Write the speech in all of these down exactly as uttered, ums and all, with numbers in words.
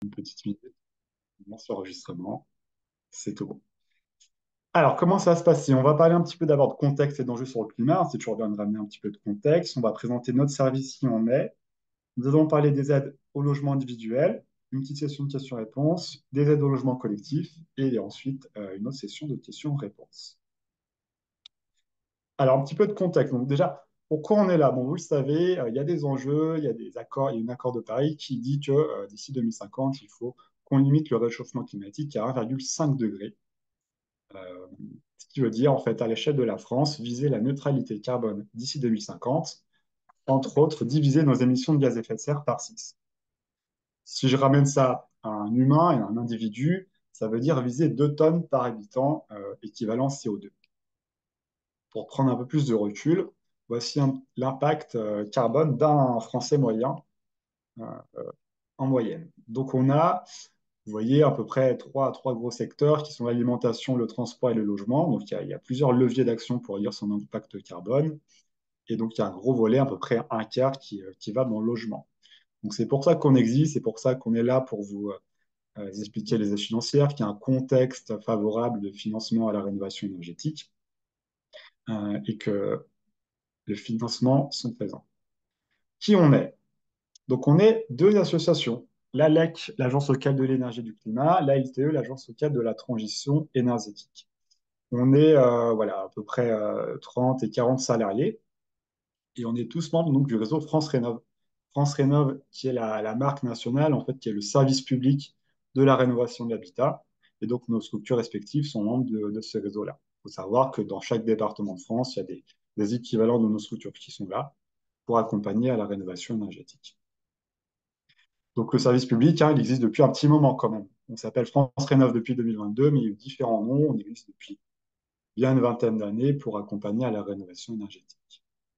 Une petite minute, on lance l'enregistrement, c'est tout bon. Alors, comment ça va se passer? On va parler un petit peu d'abord de contexte et d'enjeux sur le climat. C'est toujours bien de ramener un petit peu de contexte. On va présenter notre service si on est. Nous allons parler des aides au logement individuel, une petite session de questions-réponses, des aides au logement collectif et ensuite euh, une autre session de questions-réponses. Alors, un petit peu de contexte. Donc, déjà, pourquoi on est là? Bon, vous le savez, euh, il y a des enjeux, il y a des accords, il y a un accord de Paris qui dit que euh, d'ici deux mille cinquante, il faut qu'on limite le réchauffement climatique à un virgule cinq degré. Euh, Ce qui veut dire, en fait, à l'échelle de la France, viser la neutralité carbone d'ici deux mille cinquante, entre autres, diviser nos émissions de gaz à effet de serre par six. Si je ramène ça à un humain et à un individu, ça veut dire viser deux tonnes par habitant, euh, équivalent C O deux. Pour prendre un peu plus de recul, voici un- l'impact euh, carbone d'un Français moyen euh, en moyenne. Donc on a, vous voyez, à peu près trois, trois gros secteurs qui sont l'alimentation, le transport et le logement. Donc il y a, il y a plusieurs leviers d'action pour réduire son impact carbone. Et donc il y a un gros volet, à peu près un quart, qui, euh, qui va dans le logement. Donc c'est pour ça qu'on existe, c'est pour ça qu'on est là pour vous euh, expliquer les aides financières, qu'il y a un contexte favorable de financement à la rénovation énergétique euh, et que les financements sont présents. Qui on est? Donc on est deux associations. L'A L E C, l'Agence locale de l'énergie et du climat, l'A L T E, l'Agence locale de la transition énergétique. On est euh, voilà, à peu près euh, trente et quarante salariés et on est tous membres donc, du réseau France Rénov. France Rénov, qui est la, la marque nationale, en fait, qui est le service public de la rénovation de l'habitat. Et donc nos structures respectives sont membres de, de ce réseau-là. Il faut savoir que dans chaque département de France, il y a des, des équivalents de nos structures qui sont là pour accompagner à la rénovation énergétique. Donc le service public, hein, il existe depuis un petit moment quand même. On s'appelle France Rénov depuis deux mille vingt-deux, mais il y a eu différents noms. On existe depuis bien une vingtaine d'années pour accompagner à la rénovation énergétique.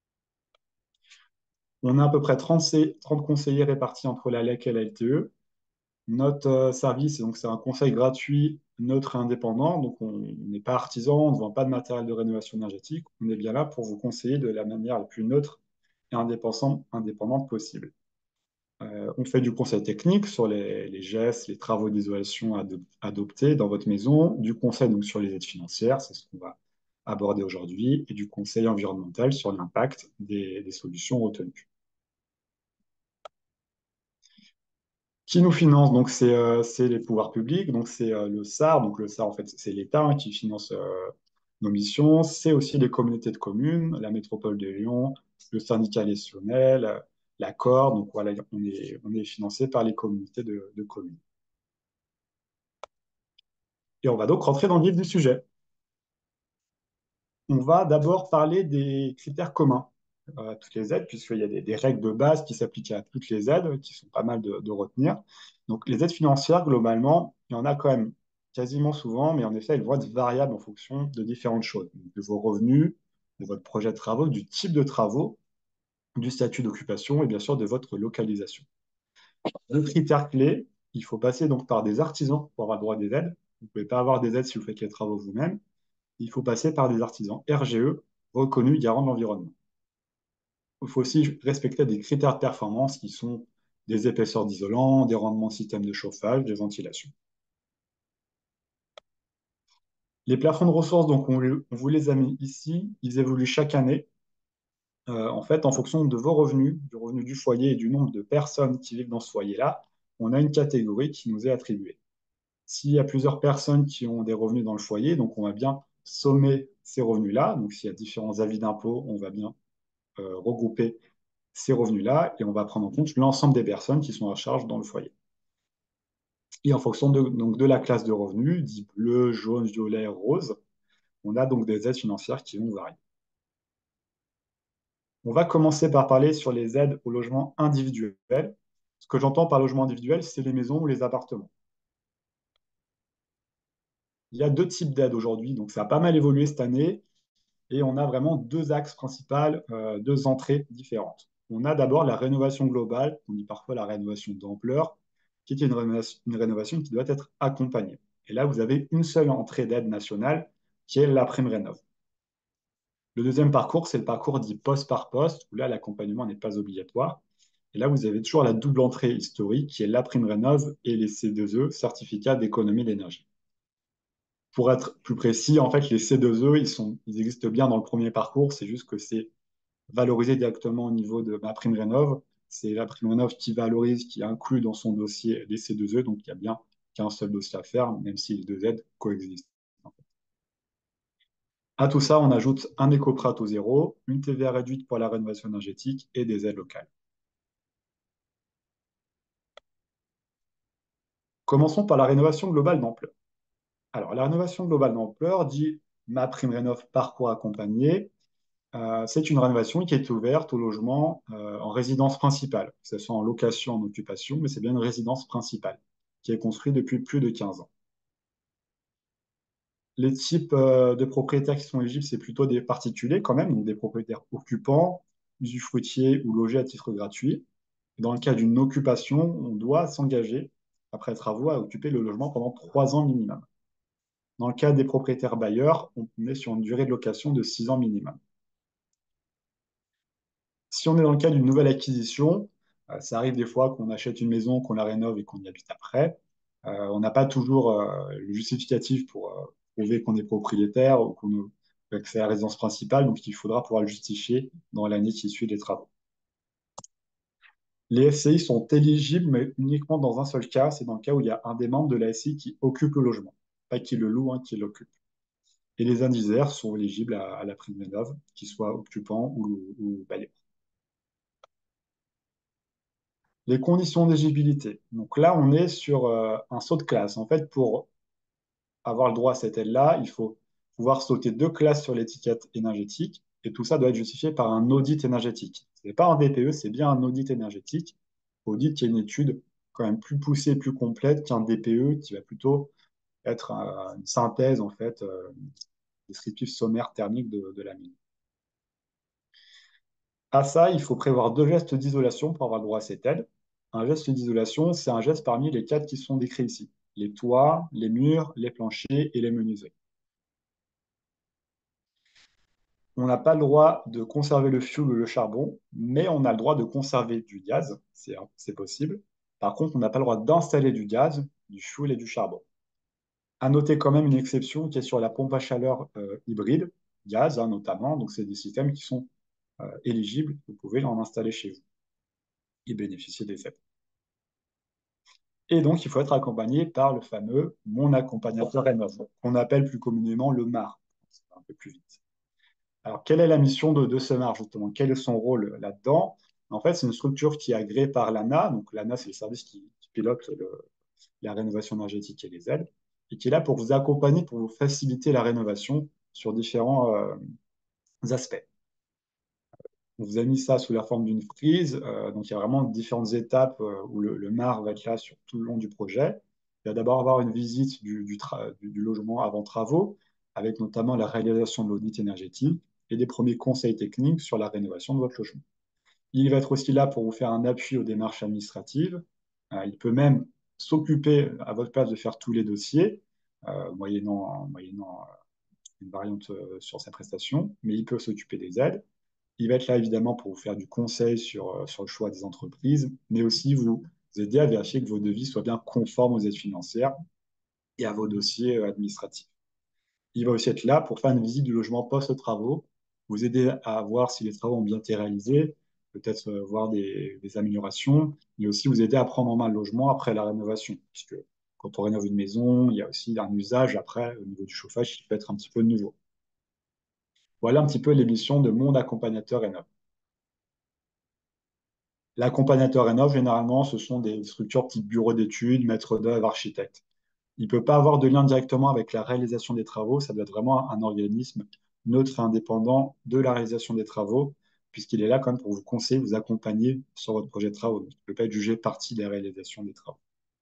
On a à peu près trente, trente conseillers répartis entre la L E C et la L T E. Notre euh, service, donc c'est un conseil gratuit, neutre et indépendant. Donc on n'est pas artisan, on ne vend pas de matériel de rénovation énergétique. On est bien là pour vous conseiller de la manière la plus neutre et indépendante, indépendante possible. Euh, on fait du conseil technique sur les, les gestes, les travaux d'isolation ado- adoptés dans votre maison, du conseil donc sur les aides financières, c'est ce qu'on va aborder aujourd'hui, et du conseil environnemental sur l'impact des, des solutions retenues. Qui nous finance? Donc c'est euh, c'est les pouvoirs publics, donc c'est euh, le S A R, donc le S A R en fait c'est l'État hein, qui finance euh, nos missions, c'est aussi les communautés de communes, la métropole de Lyon, le syndicat national, l'accord, donc voilà, on est, on est financé par les communautés de, de communes. Et on va donc rentrer dans le vif du sujet. On va d'abord parler des critères communs euh, à toutes les aides, puisqu'il y a des, des règles de base qui s'appliquent à toutes les aides, qui sont pas mal de, de retenir. Donc les aides financières, globalement, il y en a quand même quasiment souvent, mais en effet, elles vont être variables en fonction de différentes choses, donc de vos revenus, de votre projet de travaux, du type de travaux, du statut d'occupation et bien sûr de votre localisation. Le critère clé, il faut passer donc par des artisans pour avoir le droit des aides. Vous ne pouvez pas avoir des aides si vous faites les travaux vous-même. Il faut passer par des artisans R G E reconnus garants de l'environnement. Il faut aussi respecter des critères de performance qui sont des épaisseurs d'isolants, des rendements de système de chauffage, de ventilation. Les plafonds de ressources, donc on, on vous les a mis ici, ils évoluent chaque année, euh, en fait, en fonction de vos revenus, du revenu du foyer et du nombre de personnes qui vivent dans ce foyer-là, on a une catégorie qui nous est attribuée. S'il y a plusieurs personnes qui ont des revenus dans le foyer, donc on va bien sommer ces revenus-là. Donc s'il y a différents avis d'impôt, on va bien euh, regrouper ces revenus-là et on va prendre en compte l'ensemble des personnes qui sont à charge dans le foyer. Et en fonction de, donc, de la classe de revenus, dit bleu, jaune, violet, rose, on a donc des aides financières qui vont varier. On va commencer par parler sur les aides au logement individuel. Ce que j'entends par logement individuel, c'est les maisons ou les appartements. Il y a deux types d'aides aujourd'hui, donc ça a pas mal évolué cette année. Et on a vraiment deux axes principaux, euh, deux entrées différentes. On a d'abord la rénovation globale, on dit parfois la rénovation d'ampleur, qui est une rénovation, une rénovation qui doit être accompagnée. Et là, vous avez une seule entrée d'aide nationale, qui est la prime rénov. Le deuxième parcours, c'est le parcours dit poste par poste, où là, l'accompagnement n'est pas obligatoire. Et là, vous avez toujours la double entrée historique qui est la prime rénov et les C deux E, certificats d'économie d'énergie. Pour être plus précis, en fait, les C deux E, ils sont, ils existent bien dans le premier parcours, c'est juste que c'est valorisé directement au niveau de ma prime rénov. C'est la prime rénov qui valorise, qui inclut dans son dossier les C deux E, donc il y a bien qu'un seul dossier à faire, même si les deux aides coexistent. À tout ça, on ajoute un éco-prat au zéro, une T V A réduite pour la rénovation énergétique et des aides locales. Commençons par la rénovation globale d'ampleur. Alors, la rénovation globale d'ampleur dit ma prime rénov parcours accompagné. Euh, c'est une rénovation qui est ouverte au logement euh, en résidence principale, que ce soit en location, en occupation, mais c'est bien une résidence principale qui est construite depuis plus de quinze ans. Les types euh, de propriétaires qui sont éligibles, c'est plutôt des particuliers quand même, donc des propriétaires occupants, usufruitiers ou logés à titre gratuit. Dans le cas d'une occupation, on doit s'engager, après travaux, à occuper le logement pendant trois ans minimum. Dans le cas des propriétaires bailleurs, on est sur une durée de location de six ans minimum. Si on est dans le cas d'une nouvelle acquisition, euh, ça arrive des fois qu'on achète une maison, qu'on la rénove et qu'on y habite après. Euh, on n'a pas toujours euh, le justificatif pour euh, prouver qu'on est propriétaire ou qu'on que c'est la résidence principale, donc il faudra pouvoir le justifier dans l'année qui suit les travaux. Les F C I sont éligibles, mais uniquement dans un seul cas, c'est dans le cas où il y a un des membres de la S C I qui occupe le logement, pas qui le loue, hein, qui l'occupe. Et les indivisaires sont éligibles à, à la prime rénov, qu'ils soient occupants ou, ou bailleurs. Les conditions d'éligibilité. Donc là, on est sur euh, un saut de classe. En fait, pour avoir le droit à cette aide-là, il faut pouvoir sauter deux classes sur l'étiquette énergétique. Et tout ça doit être justifié par un audit énergétique. Ce n'est pas un D P E, c'est bien un audit énergétique. Audit qui est une étude quand même plus poussée, plus complète qu'un D P E qui va plutôt être euh, une synthèse, en fait, euh, descriptif sommaire thermique de, de la mine. À ça, il faut prévoir deux gestes d'isolation pour avoir le droit à cette aide. Un geste d'isolation, c'est un geste parmi les quatre qui sont décrits ici. Les toits, les murs, les planchers et les menuiseries. On n'a pas le droit de conserver le fioul ou le charbon, mais on a le droit de conserver du gaz, c'est possible. Par contre, on n'a pas le droit d'installer du gaz, du fioul et du charbon. À noter quand même une exception qui est sur la pompe à chaleur euh, hybride, gaz hein, notamment, donc c'est des systèmes qui sont euh, éligibles, vous pouvez en installer chez vous et bénéficier des aides. Et donc, il faut être accompagné par le fameux mon accompagnateur rénov, qu'on appelle plus communément le M A R. C'est un peu plus vite. Alors, quelle est la mission de, de ce M A R, justement? Quel est son rôle là-dedans? En fait, c'est une structure qui est agréée par l'A N A. Donc, l'A N A, c'est le service qui, qui pilote le, la rénovation énergétique et les aides, et qui est là pour vous accompagner, pour vous faciliter la rénovation sur différents euh, aspects. On vous a mis ça sous la forme d'une frise. Euh, donc, il y a vraiment différentes étapes euh, où le, le M A R va être là sur tout le long du projet. Il va d'abord avoir une visite du, du, du, du logement avant travaux, avec notamment la réalisation de l'audit énergétique et des premiers conseils techniques sur la rénovation de votre logement. Il va être aussi là pour vous faire un appui aux démarches administratives. Euh, il peut même s'occuper à votre place de faire tous les dossiers, euh, moyennant, moyennant une variante euh, sur sa prestation, mais il peut s'occuper des aides. Il va être là évidemment pour vous faire du conseil sur, euh, sur le choix des entreprises, mais aussi vous aider à vérifier que vos devis soient bien conformes aux aides financières et à vos dossiers euh, administratifs. Il va aussi être là pour faire une visite du logement post-travaux, vous aider à voir si les travaux ont bien été réalisés, peut-être euh, voir des, des améliorations, mais aussi vous aider à prendre en main le logement après la rénovation, puisque quand on rénove une maison, il y a aussi un usage après au niveau du chauffage qui peut être un petit peu nouveau. Voilà un petit peu les missions de mon accompagnateur rénov. L'accompagnateur rénov, généralement, ce sont des structures type bureau d'études, maître d'œuvre, architecte. Il ne peut pas avoir de lien directement avec la réalisation des travaux, ça doit être vraiment un organisme neutre et indépendant de la réalisation des travaux, puisqu'il est là quand même pour vous conseiller, vous accompagner sur votre projet de travaux. Donc, il ne peut pas être jugé partie de la réalisation des travaux.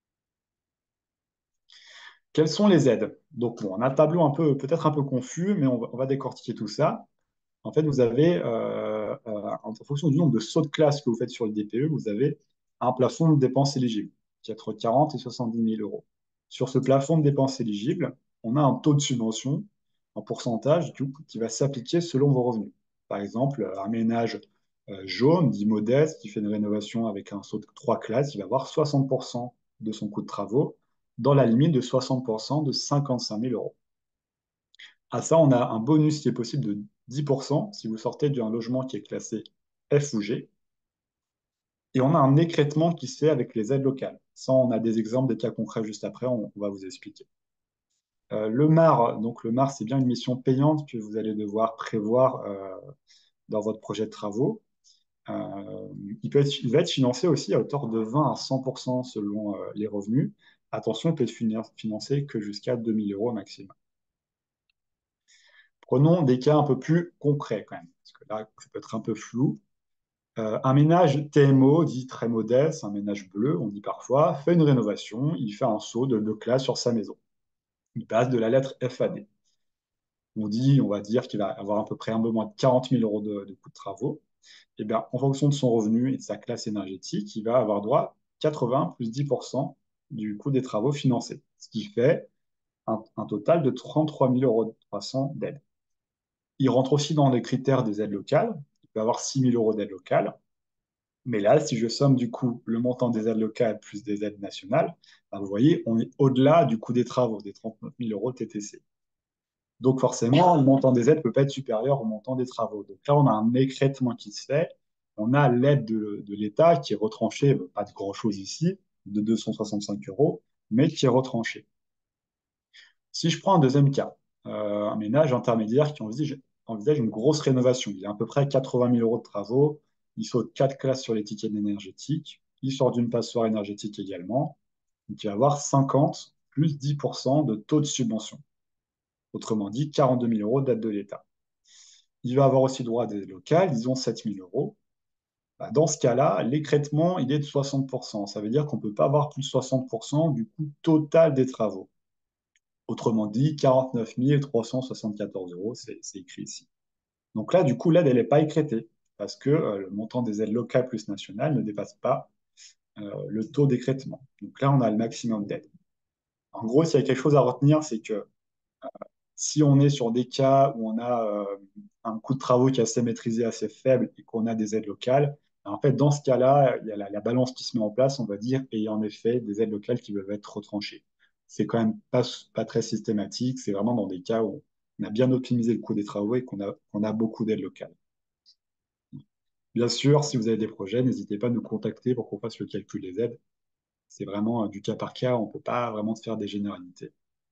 Quelles sont les aides? Donc, bon, on a un tableau un peu, peut-être un peu confus, mais on va, on va décortiquer tout ça. En fait, vous avez, euh, euh, en fonction du nombre de sauts de classe que vous faites sur le D P E, vous avez un plafond de dépenses éligibles qui est entre quarante et soixante-dix mille euros. Sur ce plafond de dépenses éligibles, on a un taux de subvention en pourcentage du coup, qui va s'appliquer selon vos revenus. Par exemple, un ménage Euh, jaune, dit modeste, qui fait une rénovation avec un saut de trois classes, il va avoir soixante pour cent de son coût de travaux, dans la limite de soixante pour cent de cinquante-cinq mille euros. À ça, on a un bonus qui est possible de dix pour cent si vous sortez d'un logement qui est classé F ou G. Et on a un écrêtement qui se fait avec les aides locales. Ça, on a des exemples, des cas concrets juste après, on, on va vous expliquer. Euh, le M A R, donc le M A R, c'est bien une mission payante que vous allez devoir prévoir euh, dans votre projet de travaux. Euh, il, peut être, il va être financé aussi à hauteur de vingt à cent pour cent selon euh, les revenus. Attention, il peut être financé que jusqu'à deux mille euros maximum. Prenons des cas un peu plus concrets quand même, parce que là, ça peut être un peu flou. Euh, un ménage T M O, dit très modeste, un ménage bleu, on dit parfois, fait une rénovation, il fait un saut de deux classes sur sa maison. Il passe de la lettre F à D. On dit, on va dire qu'il va avoir à peu près un peu moins de quarante mille euros de, de coûts de travaux. Eh bien, en fonction de son revenu et de sa classe énergétique, il va avoir droit à quatre-vingts plus dix pour cent du coût des travaux financés, ce qui fait un, un total de trente-trois mille euros trois cents d'aide. Il rentre aussi dans les critères des aides locales. Il peut avoir six mille euros d'aide locale. Mais là, si je somme du coup le montant des aides locales plus des aides nationales, ben, vous voyez, on est au-delà du coût des travaux, des trente-neuf mille euros T T C. Donc forcément, le montant des aides ne peut pas être supérieur au montant des travaux. Donc là, on a un écrêtement qui se fait. On a l'aide de, de l'État qui est retranchée, pas de grand-chose ici, de deux cent soixante-cinq euros, mais qui est retranchée. Si je prends un deuxième cas, euh, un ménage intermédiaire qui envisage, envisage une grosse rénovation, il a à peu près quatre-vingt mille euros de travaux, il saute quatre classes sur l'étiquette énergétique, il sort d'une passoire énergétique également, donc il va avoir cinquante plus dix pour cent de taux de subvention. Autrement dit, quarante-deux mille euros d'aide de l'État. Il va avoir aussi droit à des aides locales, disons sept mille euros. Bah, dans ce cas-là, l'écrêtement, il est de soixante pour cent. Ça veut dire qu'on ne peut pas avoir plus de soixante pour cent du coût total des travaux. Autrement dit, quarante-neuf mille trois cent soixante-quatorze euros, c'est écrit ici. Donc là, du coup, l'aide, elle n'est pas écrêtée parce que euh, le montant des aides locales plus nationales ne dépasse pas euh, le taux d'écrêtement. Donc là, on a le maximum d'aide. En gros, s'il y a quelque chose à retenir, c'est que si on est sur des cas où on a euh, un coût de travaux qui est assez maîtrisé, assez faible et qu'on a des aides locales, en fait, dans ce cas-là, il y a la, la balance qui se met en place, on va dire, et il y a en effet des aides locales qui peuvent être retranchées. C'est quand même pas, pas très systématique, c'est vraiment dans des cas où on a bien optimisé le coût des travaux et qu'on a, qu'on a beaucoup d'aides locales. Bien sûr, si vous avez des projets, n'hésitez pas à nous contacter pour qu'on fasse le calcul des aides. C'est vraiment euh, du cas par cas, on ne peut pas vraiment se faire des généralités.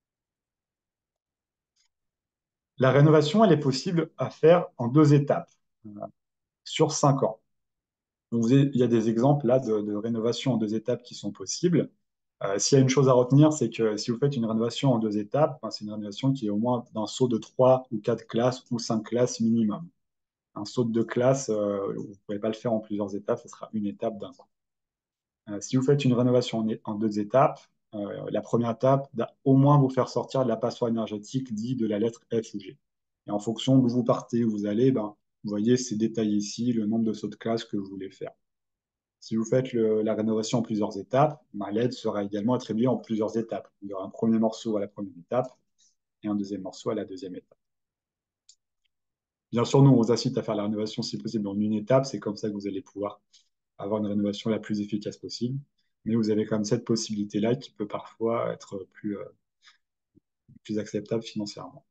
La rénovation, elle est possible à faire en deux étapes, euh, sur cinq ans. Donc, vous avez- il y a des exemples là de, de rénovation en deux étapes qui sont possibles. Euh, s'il y a une chose à retenir, c'est que si vous faites une rénovation en deux étapes, ben, c'est une rénovation qui est au moins d'un saut de trois ou quatre classes ou cinq classes minimum. Un saut de deux classes, euh, vous ne pouvez pas le faire en plusieurs étapes, ce sera une étape d'un coup. Euh, si vous faites une rénovation en, en deux étapes, euh, la première étape, va au moins vous faire sortir de la passoire énergétique dit de la lettre F ou G. Et en fonction d'où vous partez, où vous allez, ben, vous voyez, c'est détaillé ici, le nombre de sauts de classe que vous voulez faire. Si vous faites le- la rénovation en plusieurs étapes, ben, l'aide sera également attribuée en plusieurs étapes. Il y aura un premier morceau à la première étape et un deuxième morceau à la deuxième étape. Bien sûr, nous, on vous incite à faire la rénovation si possible en une étape. C'est comme ça que vous allez pouvoir avoir une rénovation la plus efficace possible. Mais vous avez quand même cette possibilité-là qui peut parfois être plus, euh, plus acceptable financièrement.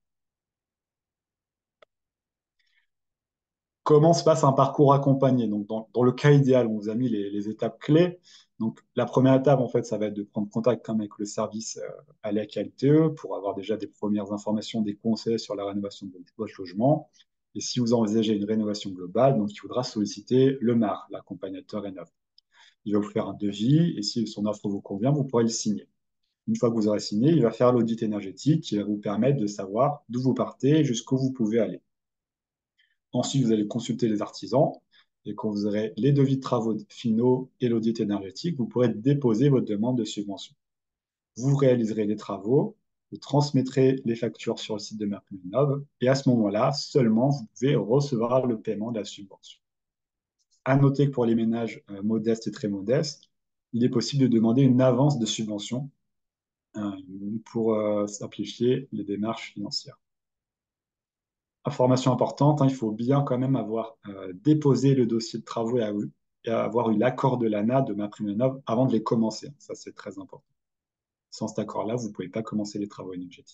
Comment se passe un parcours accompagné? Donc, dans, dans le cas idéal, on vous a mis les, les étapes clés. Donc, la première étape, en fait, ça va être de prendre contact comme avec le service euh, A L E C L T E pour avoir déjà des premières informations, des conseils sur la rénovation de votre logement. Et si vous envisagez une rénovation globale, donc il faudra solliciter le M A R, l'accompagnateur Rénov. Il va vous faire un devis et si son offre vous convient, vous pourrez le signer. Une fois que vous aurez signé, il va faire l'audit énergétique qui va vous permettre de savoir d'où vous partez et jusqu'où vous pouvez aller. Ensuite, vous allez consulter les artisans et quand vous aurez les devis de travaux finaux et l'audit énergétique, vous pourrez déposer votre demande de subvention. Vous réaliserez les travaux, vous transmettrez les factures sur le site de MaPrimeRénov' et à ce moment-là, seulement vous pouvez recevoir le paiement de la subvention. À noter que pour les ménages euh, modestes et très modestes, il est possible de demander une avance de subvention euh, pour euh, simplifier les démarches financières. Information importante, hein, il faut bien quand même avoir euh, déposé le dossier de travaux et, à- et avoir eu l'accord de l'A N A de MaPrimeRénov' avant de les commencer. Ça, c'est très important. Sans cet accord-là, vous ne pouvez pas commencer les travaux énergétiques.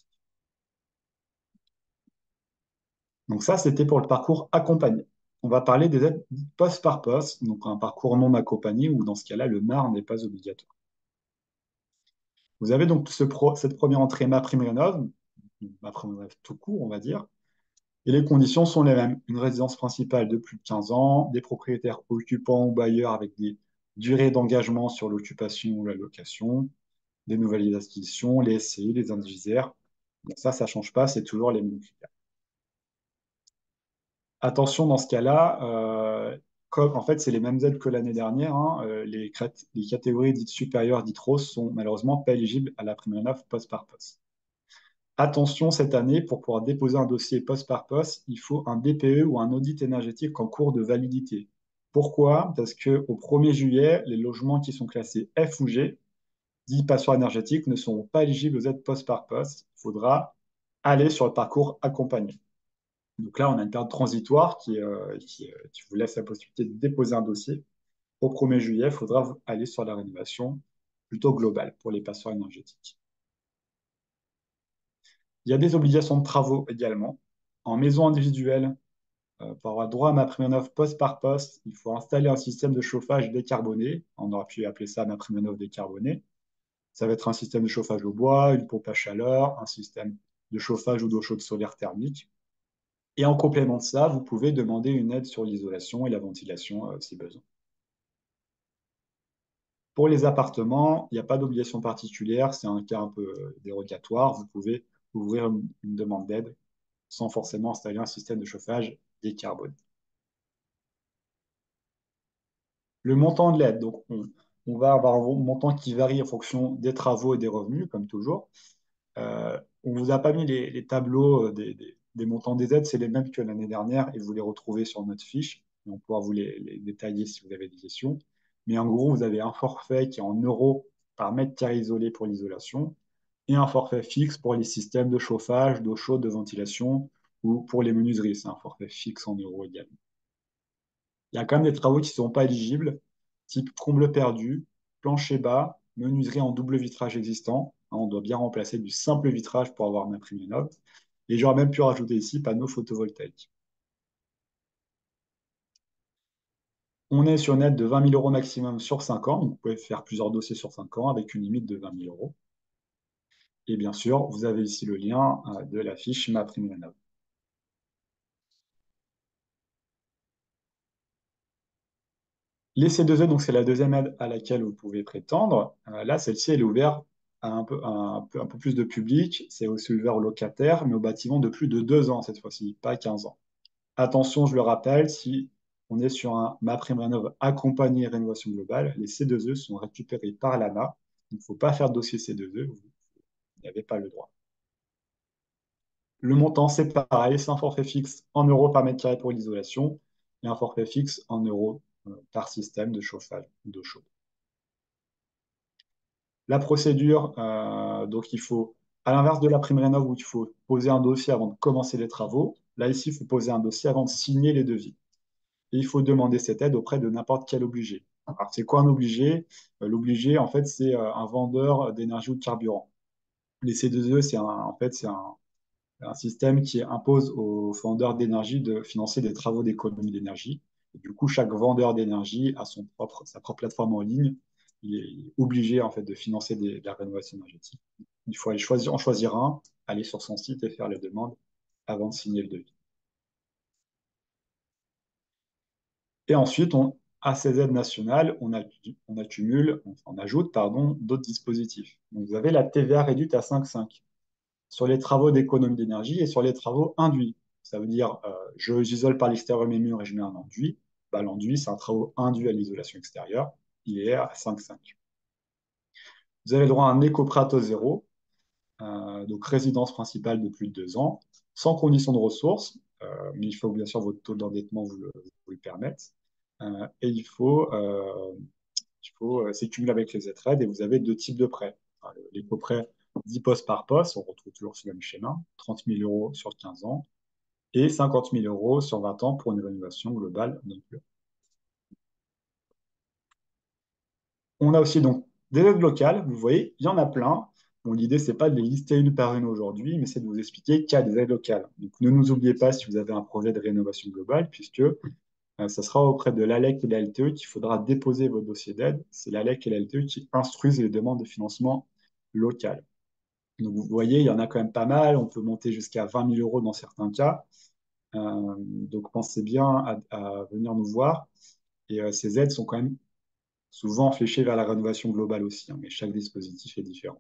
Donc ça, c'était pour le parcours accompagné. On va parler des aides poste par poste, donc un parcours non accompagné, où dans ce cas-là, le M A R n'est pas obligatoire. Vous avez donc ce pro- cette première entrée MaPrimeRénov', MaPrimeRénov' tout court, on va dire, et les conditions sont les mêmes. Une résidence principale de plus de quinze ans, des propriétaires occupants ou bailleurs avec des durées d'engagement sur l'occupation ou la location, des nouvelles acquisitions, les S C I, les indivisaires. Bon, ça, ça ne change pas, c'est toujours les mêmes critères. Attention, dans ce cas-là, euh, comme en fait, c'est les mêmes aides que l'année dernière, hein, euh, les, crét- les catégories dites supérieures, dites roses, sont malheureusement pas éligibles à la prime neuf poste par poste. Attention, cette année, pour pouvoir déposer un dossier poste par poste, il faut un D P E ou un audit énergétique en cours de validité. Pourquoi? Parce qu'au premier juillet, les logements qui sont classés F ou G, dits passoires énergétiques, ne seront pas éligibles aux aides poste par poste. Il faudra aller sur le parcours accompagné. Donc là, on a une période transitoire qui, euh, qui, euh, qui vous laisse la possibilité de déposer un dossier. Au premier juillet, il faudra aller sur la rénovation plutôt globale pour les passoires énergétiques. Il y a des obligations de travaux également. En maison individuelle, euh, pour avoir droit à ma prime neuf poste par poste, il faut installer un système de chauffage décarboné. On aurait pu appeler ça ma prime neuf décarboné. Ça va être un système de chauffage au bois, une pompe à chaleur, un système de chauffage ou d'eau chaude solaire thermique. Et en complément de ça, vous pouvez demander une aide sur l'isolation et la ventilation euh, si besoin. Pour les appartements, il n'y a pas d'obligation particulière, c'est un cas un peu euh, dérogatoire. Vous pouvez ouvrir une, une demande d'aide sans forcément installer un système de chauffage décarboné. Le montant de l'aide, donc on, on va avoir un montant qui varie en fonction des travaux et des revenus, comme toujours. Euh, on ne vous a pas mis les, les tableaux euh, des, des- des montants des aides, c'est les mêmes que l'année dernière et vous les retrouvez sur notre fiche. Et on pourra vous les, les détailler si vous avez des questions. Mais en gros, vous avez un forfait qui est en euros par mètre carré isolé pour l'isolation et un forfait fixe pour les systèmes de chauffage, d'eau chaude, de ventilation ou pour les menuiseries. C'est un forfait fixe en euros également. Il y a quand même des travaux qui ne sont pas éligibles, type comble perdu, plancher bas, menuiserie en double vitrage existant. Hein, on doit bien remplacer du simple vitrage pour avoir ma prime note. Et j'aurais même pu rajouter ici panneaux photovoltaïques. On est sur une aide de vingt mille euros maximum sur cinq ans. Donc vous pouvez faire plusieurs dossiers sur cinq ans avec une limite de vingt mille euros. Et bien sûr, vous avez ici le lien euh, de la fiche Ma Prime Rénov'. Les C deux E, donc c'est la deuxième aide à laquelle vous pouvez prétendre. Euh, là, celle-ci, elle est ouverte à un peu, à un peu, un peu plus de public. C'est aussi ouvert aux locataires, mais aux bâtiments de plus de deux ans cette fois-ci, pas quinze ans. Attention, je le rappelle, si on est sur un MaPrimeRénov' accompagné rénovation globale, les C deux E sont récupérés par l'A N A. Il ne faut pas faire de dossier C deux E, vous n'avez pas le droit. Le montant, c'est pareil, c'est un forfait fixe en euros par mètre carré pour l'isolation et un forfait fixe en euros euh, par système de chauffage d'eau chaude. La procédure, euh, donc il faut, à l'inverse de la prime rénov où il faut poser un dossier avant de commencer les travaux, là ici, il faut poser un dossier avant de signer les devis. Et il faut demander cette aide auprès de n'importe quel obligé. Alors, c'est quoi un obligé? Euh, L'obligé, en fait, c'est euh, un vendeur d'énergie ou de carburant. Les C deux E, c'est un, en fait, c'est un, un système qui impose aux vendeurs d'énergie de financer des travaux d'économie d'énergie. Et du coup, chaque vendeur d'énergie a son propre, sa propre plateforme en ligne. Il est obligé en fait de financer des, de la rénovation énergétique. Il faut aller choisir, en choisir un, aller sur son site et faire les demandes avant de signer le devis. Et ensuite, on, à ces aides nationales, on, a, on accumule, on ajoute pardon, d'autres dispositifs. Donc, vous avez la T V A réduite à cinq virgule cinq sur les travaux d'économie d'énergie et sur les travaux induits. Ça veut dire, euh, je, j'isole par l'extérieur mes murs et je mets un enduit. Bah, l'enduit, c'est un travaux induit à l'isolation extérieure. Il est à cinq virgule cinq. Vous avez le droit à un éco-prato zéro, euh, donc résidence principale de plus de deux ans, sans condition de ressources, euh, mais il faut bien sûr votre taux d'endettement vous le, vous le permette. Euh, et il faut, euh, il faut euh, c'est cumulé avec les aides et vous avez deux types de prêts. Enfin, l'éco-prêt dix postes par poste, on retrouve toujours ce même schéma, trente mille euros sur quinze ans, et cinquante mille euros sur vingt ans pour une rénovation globale. Donc, on a aussi donc des aides locales, vous voyez, il y en a plein. Bon, l'idée, c'est pas de les lister une par une aujourd'hui, mais c'est de vous expliquer qu'il y a des aides locales. Donc, ne nous oubliez pas si vous avez un projet de rénovation globale, puisque euh, ça sera auprès de l'A L E C et de la L T E qu'il faudra déposer votre dossier d'aide. C'est l'A L E C et la L T E qui instruisent les demandes de financement local. Donc, vous voyez, il y en a quand même pas mal. On peut monter jusqu'à vingt mille euros dans certains cas. Euh, donc, pensez bien à, à venir nous voir. Et euh, ces aides sont quand même souvent fléchées vers la rénovation globale aussi, hein, mais chaque dispositif est différent.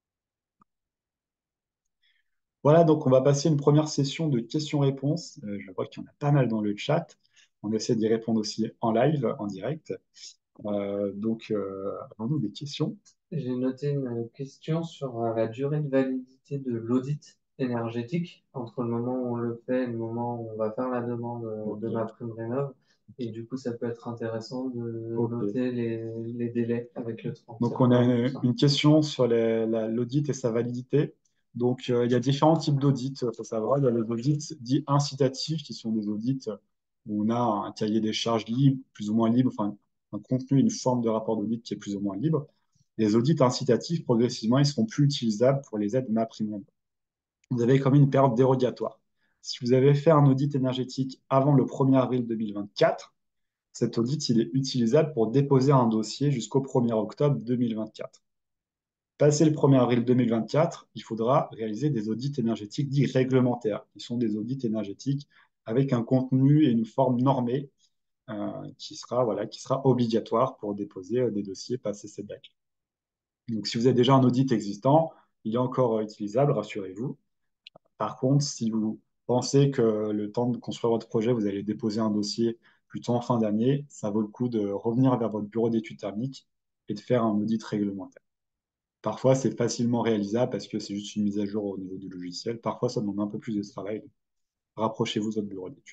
Voilà, donc on va passer une première session de questions-réponses. Euh, je vois qu'il y en a pas mal dans le chat. On essaie d'y répondre aussi en live, en direct. Euh, donc, euh, avons-nous des questions? J'ai noté une question sur euh, la durée de validité de l'audit énergétique entre le moment où on le fait et le moment où on va faire la demande euh, de ma Ok, prime rénov. Et du coup, ça peut être intéressant de ok. noter les, les délais avec le temps. Ça Donc, on peut a un peu une, ça. une question sur les- la- l'audit et sa validité. Donc, euh, il y a différents types d'audits, il faut savoir. Il y a les audits dits incitatifs, qui sont des audits où on a un cahier des charges libre, plus ou moins libre, enfin, un contenu, une forme de rapport d'audit qui est plus ou moins libre. Les audits incitatifs, progressivement, ils seront plus utilisables pour les aides MaPrimeRénov'. Vous avez comme une période dérogatoire. Si vous avez fait un audit énergétique avant le premier avril deux mille vingt-quatre, cet audit il est utilisable pour déposer un dossier jusqu'au premier octobre deux mille vingt-quatre. Passé le premier avril deux mille vingt-quatre, il faudra réaliser des audits énergétiques dits réglementaires, qui sont des audits énergétiques avec un contenu et une forme normée euh, qui sera, voilà, qui sera obligatoire pour déposer euh, des dossiers passé cette date. Donc, si vous avez déjà un audit existant, il est encore euh, utilisable, rassurez-vous. Par contre, si vous pensez que le temps de construire votre projet, vous allez déposer un dossier plutôt en fin d'année, ça vaut le coup de revenir vers votre bureau d'études thermiques et de faire un audit réglementaire. Parfois, c'est facilement réalisable parce que c'est juste une mise à jour au niveau du logiciel. Parfois, ça demande un peu plus de travail. Rapprochez-vous de votre bureau d'études.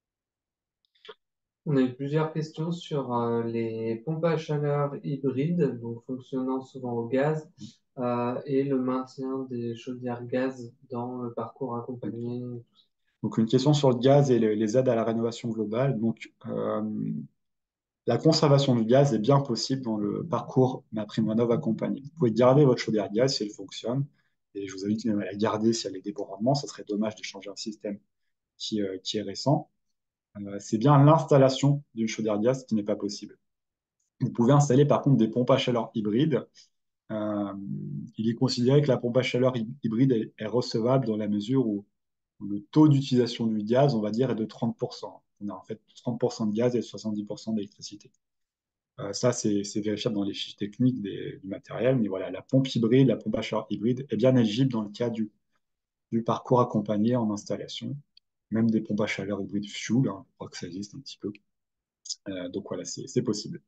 On a eu plusieurs questions sur euh, les pompes à chaleur hybrides, donc fonctionnant souvent au gaz, euh, et le maintien des chaudières gaz dans le parcours accompagné. Donc, une question sur le gaz et le- les aides à la rénovation globale. Donc, euh, la conservation du gaz est bien possible dans le parcours MaPrimeRénov' accompagné. Vous pouvez garder votre chaudière gaz si elle fonctionne, et je vous invite même à la garder si elle est débordement. Ça serait dommage de changer un système qui, euh, qui est récent. Euh, c'est bien l'installation d'une chaudière gaz qui n'est pas possible. Vous pouvez installer par contre des pompes à chaleur hybrides. Euh, il est considéré que la pompe à chaleur hybride est, est recevable dans la mesure où, où le taux d'utilisation du gaz, on va dire, est de trente pour cent. On a en fait trente pour cent de gaz et soixante-dix pour cent d'électricité. Euh, ça, c'est c'est vérifiable dans les fiches techniques des- du matériel, mais voilà, la pompe hybride, la pompe à chaleur hybride est bien éligible dans le cas du, du parcours accompagné en installation, même des pompes à chaleur hybrides fuel, hein, je crois que ça existe un petit peu. Euh, donc voilà, c'est c'est possible.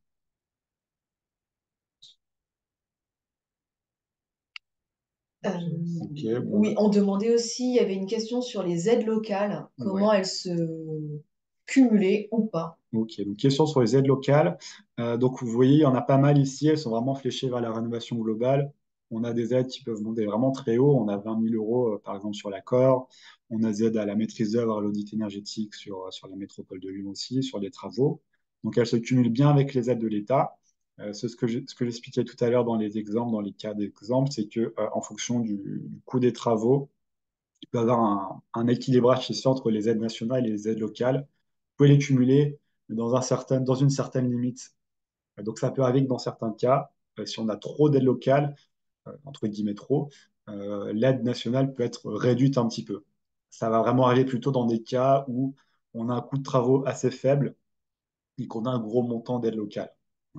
Euh, Ok, bon, oui, on demandait aussi, il y avait une question sur les aides locales, ouais. comment elles se cumulaient ou pas. Ok, donc question sur les aides locales. Euh, donc vous voyez, il y en a pas mal ici, elles sont vraiment fléchées vers la rénovation globale. On a des aides qui peuvent monter vraiment très haut. On a vingt mille euros, euh, par exemple, sur l'accord. On a des aides à la maîtrise d'œuvre, à l'audit énergétique sur, euh, sur la métropole de Lyon aussi, sur les travaux. Donc elles se cumulent bien avec les aides de l'État. Euh, ce que je- ce que j'expliquais tout à l'heure dans les exemples, dans les cas d'exemple, c'est que euh, en fonction du, du coût des travaux, il peut y avoir un, un équilibrage qui se fait entre les aides nationales et les aides locales. Vous pouvez les cumuler dans, un certain, dans une certaine limite. Donc ça peut arriver que dans certains cas, euh, si on a trop d'aides locales, euh, entre guillemets trop, euh, l'aide nationale peut être réduite un petit peu. Ça va vraiment arriver plutôt dans des cas où on a un coût de travaux assez faible et qu'on a un gros montant d'aide locale.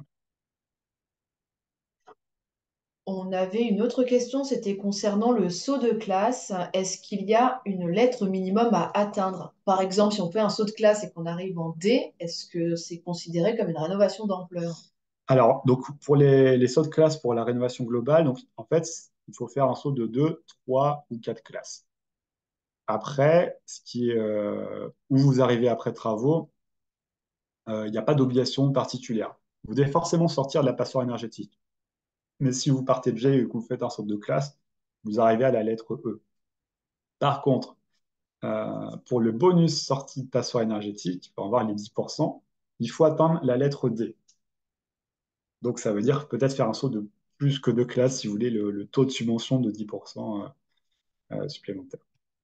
On avait une autre question, c'était concernant le saut de classe. Est-ce qu'il y a une lettre minimum à atteindre? Par exemple, si on fait un saut de classe et qu'on arrive en D, est-ce que c'est considéré comme une rénovation d'ampleur? Alors, donc pour les, les sauts de classe pour la rénovation globale, donc en fait, il faut faire un saut de deux, trois ou quatre classes. Après, ce qui est, euh, où vous arrivez après travaux, euh, il n'y a pas d'obligation particulière. Vous devez forcément sortir de la passoire énergétique. Mais si vous partez de G et que vous faites un saut de classe, vous arrivez à la lettre E. Par contre, Euh, pour le bonus sortie de passoire énergétique, pour avoir les dix pour cent, il faut atteindre la lettre D. Donc, ça veut dire peut-être faire un saut de plus que deux classes si vous voulez le, le taux de subvention de dix pour cent euh, euh, supplémentaire.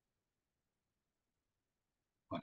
Voilà.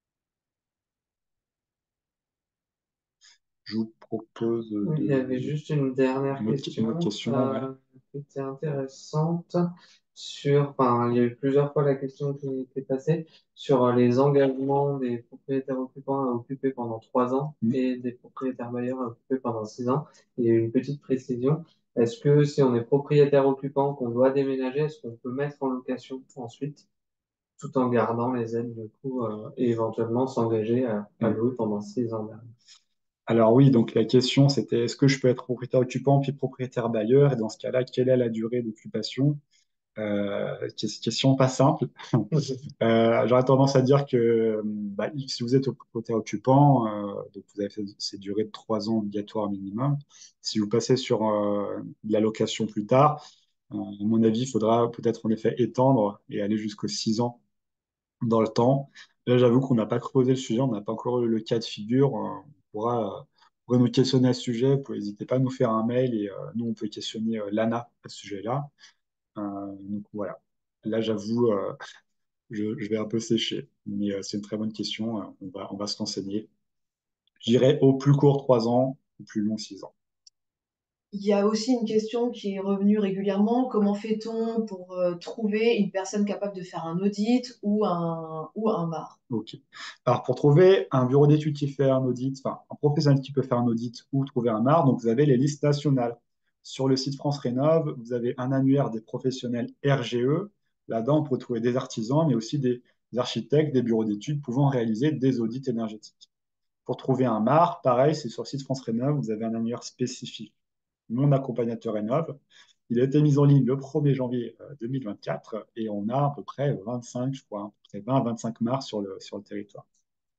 Je vous propose Oui, il y avait de... juste une dernière une autre, une autre question question. Ouais. euh, qui était intéressante sur, enfin, il y a eu plusieurs fois la question qui était passée sur euh, les engagements des propriétaires occupants à occuper pendant trois ans Mm. et des propriétaires bailleurs à occuper pendant six ans. Il y a eu une petite précision. Est-ce que si on est propriétaire occupant, qu'on doit déménager, est-ce qu'on peut mettre en location ensuite, tout en gardant les aides du coup, euh, et éventuellement s'engager à, à Mm. louer pendant six ans derrière? Alors oui, donc la question c'était est-ce que je peux être propriétaire occupant puis propriétaire bailleur? Et dans ce cas-là, quelle est la durée d'occupation? Euh, question pas simple. Euh, j'aurais tendance à dire que bah, si vous êtes au propriétaire occupant, euh, donc vous avez fait ces durées de trois ans obligatoires minimum. Si vous passez sur euh, de la location plus tard, euh, à mon avis, il faudra peut-être en effet étendre et aller jusqu'aux six ans dans le temps. Là, j'avoue qu'on n'a pas creusé le sujet, on n'a pas encore eu le cas de figure. Euh, On pourra, euh, on pourra nous questionner à ce sujet. Vous pouvez- N'hésitez pas à nous faire un mail et euh, nous, on peut questionner euh, l'A N A à ce sujet-là. Euh, donc voilà. Là, j'avoue, euh, je, je vais un peu sécher. Mais euh, c'est une très bonne question. Euh, on va, on va se renseigner. J'irai au plus court trois ans, au plus long six ans. Il y a aussi une question qui est revenue régulièrement. Comment fait-on pour euh, trouver une personne capable de faire un audit ou un, ou un M A R? OK. Alors, pour trouver un bureau d'études qui fait un audit, enfin, un professionnel qui peut faire un audit ou trouver un M A R, donc vous avez les listes nationales. Sur le site France Rénov, vous avez un annuaire des professionnels R G E. Là-dedans, on peut trouver des artisans, mais aussi des architectes, des bureaux d'études pouvant réaliser des audits énergétiques. Pour trouver un M A R, pareil, c'est sur le site France Rénov, vous avez un annuaire spécifique. Mon accompagnateur Rénov. Il a été mis en ligne le premier janvier deux mille vingt-quatre et on a à peu près vingt-cinq, je crois, à peu près vingt à vingt-cinq M A R sur le, sur le territoire.